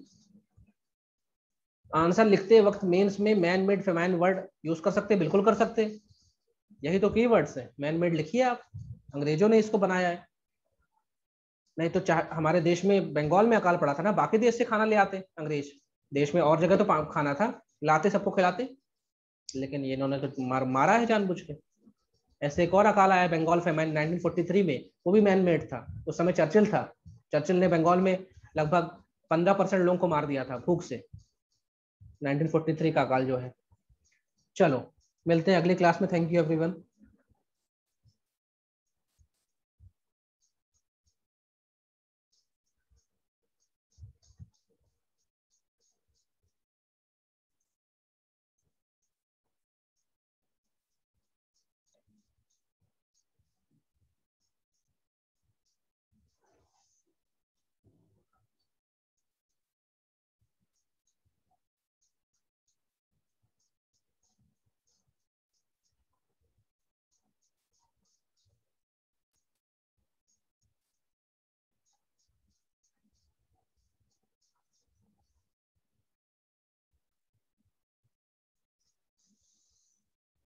[SPEAKER 1] आंसर लिखते वक्त मेंस में man made famine word use कर सकते? बिल्कुल कर सकते, यही तो कीवर्ड्स है। मैन मेड लिखिए आप, अंग्रेजों ने इसको बनाया है। नहीं तो चाह हमारे देश में बंगाल में अकाल पड़ा था ना, बाकी देश से खाना ले आते अंग्रेज, देश में और जगह तो खाना था, लाते सबको खिलाते, लेकिन ये इन्होंने तो मार, मारा है जानबूझ के। ऐसे एक और अकाल आया Bengal famine nineteen forty three में, वो भी मैन मेड था। उस समय चर्चिल था, चर्चिल ने बंगाल में लगभग पंद्रह परसेंट लोगों को मार दिया था भूख से। नाइनटीन फोर्टी थ्री का अकाल जो है। चलो मिलते हैं अगली क्लास में। Thank you everyone.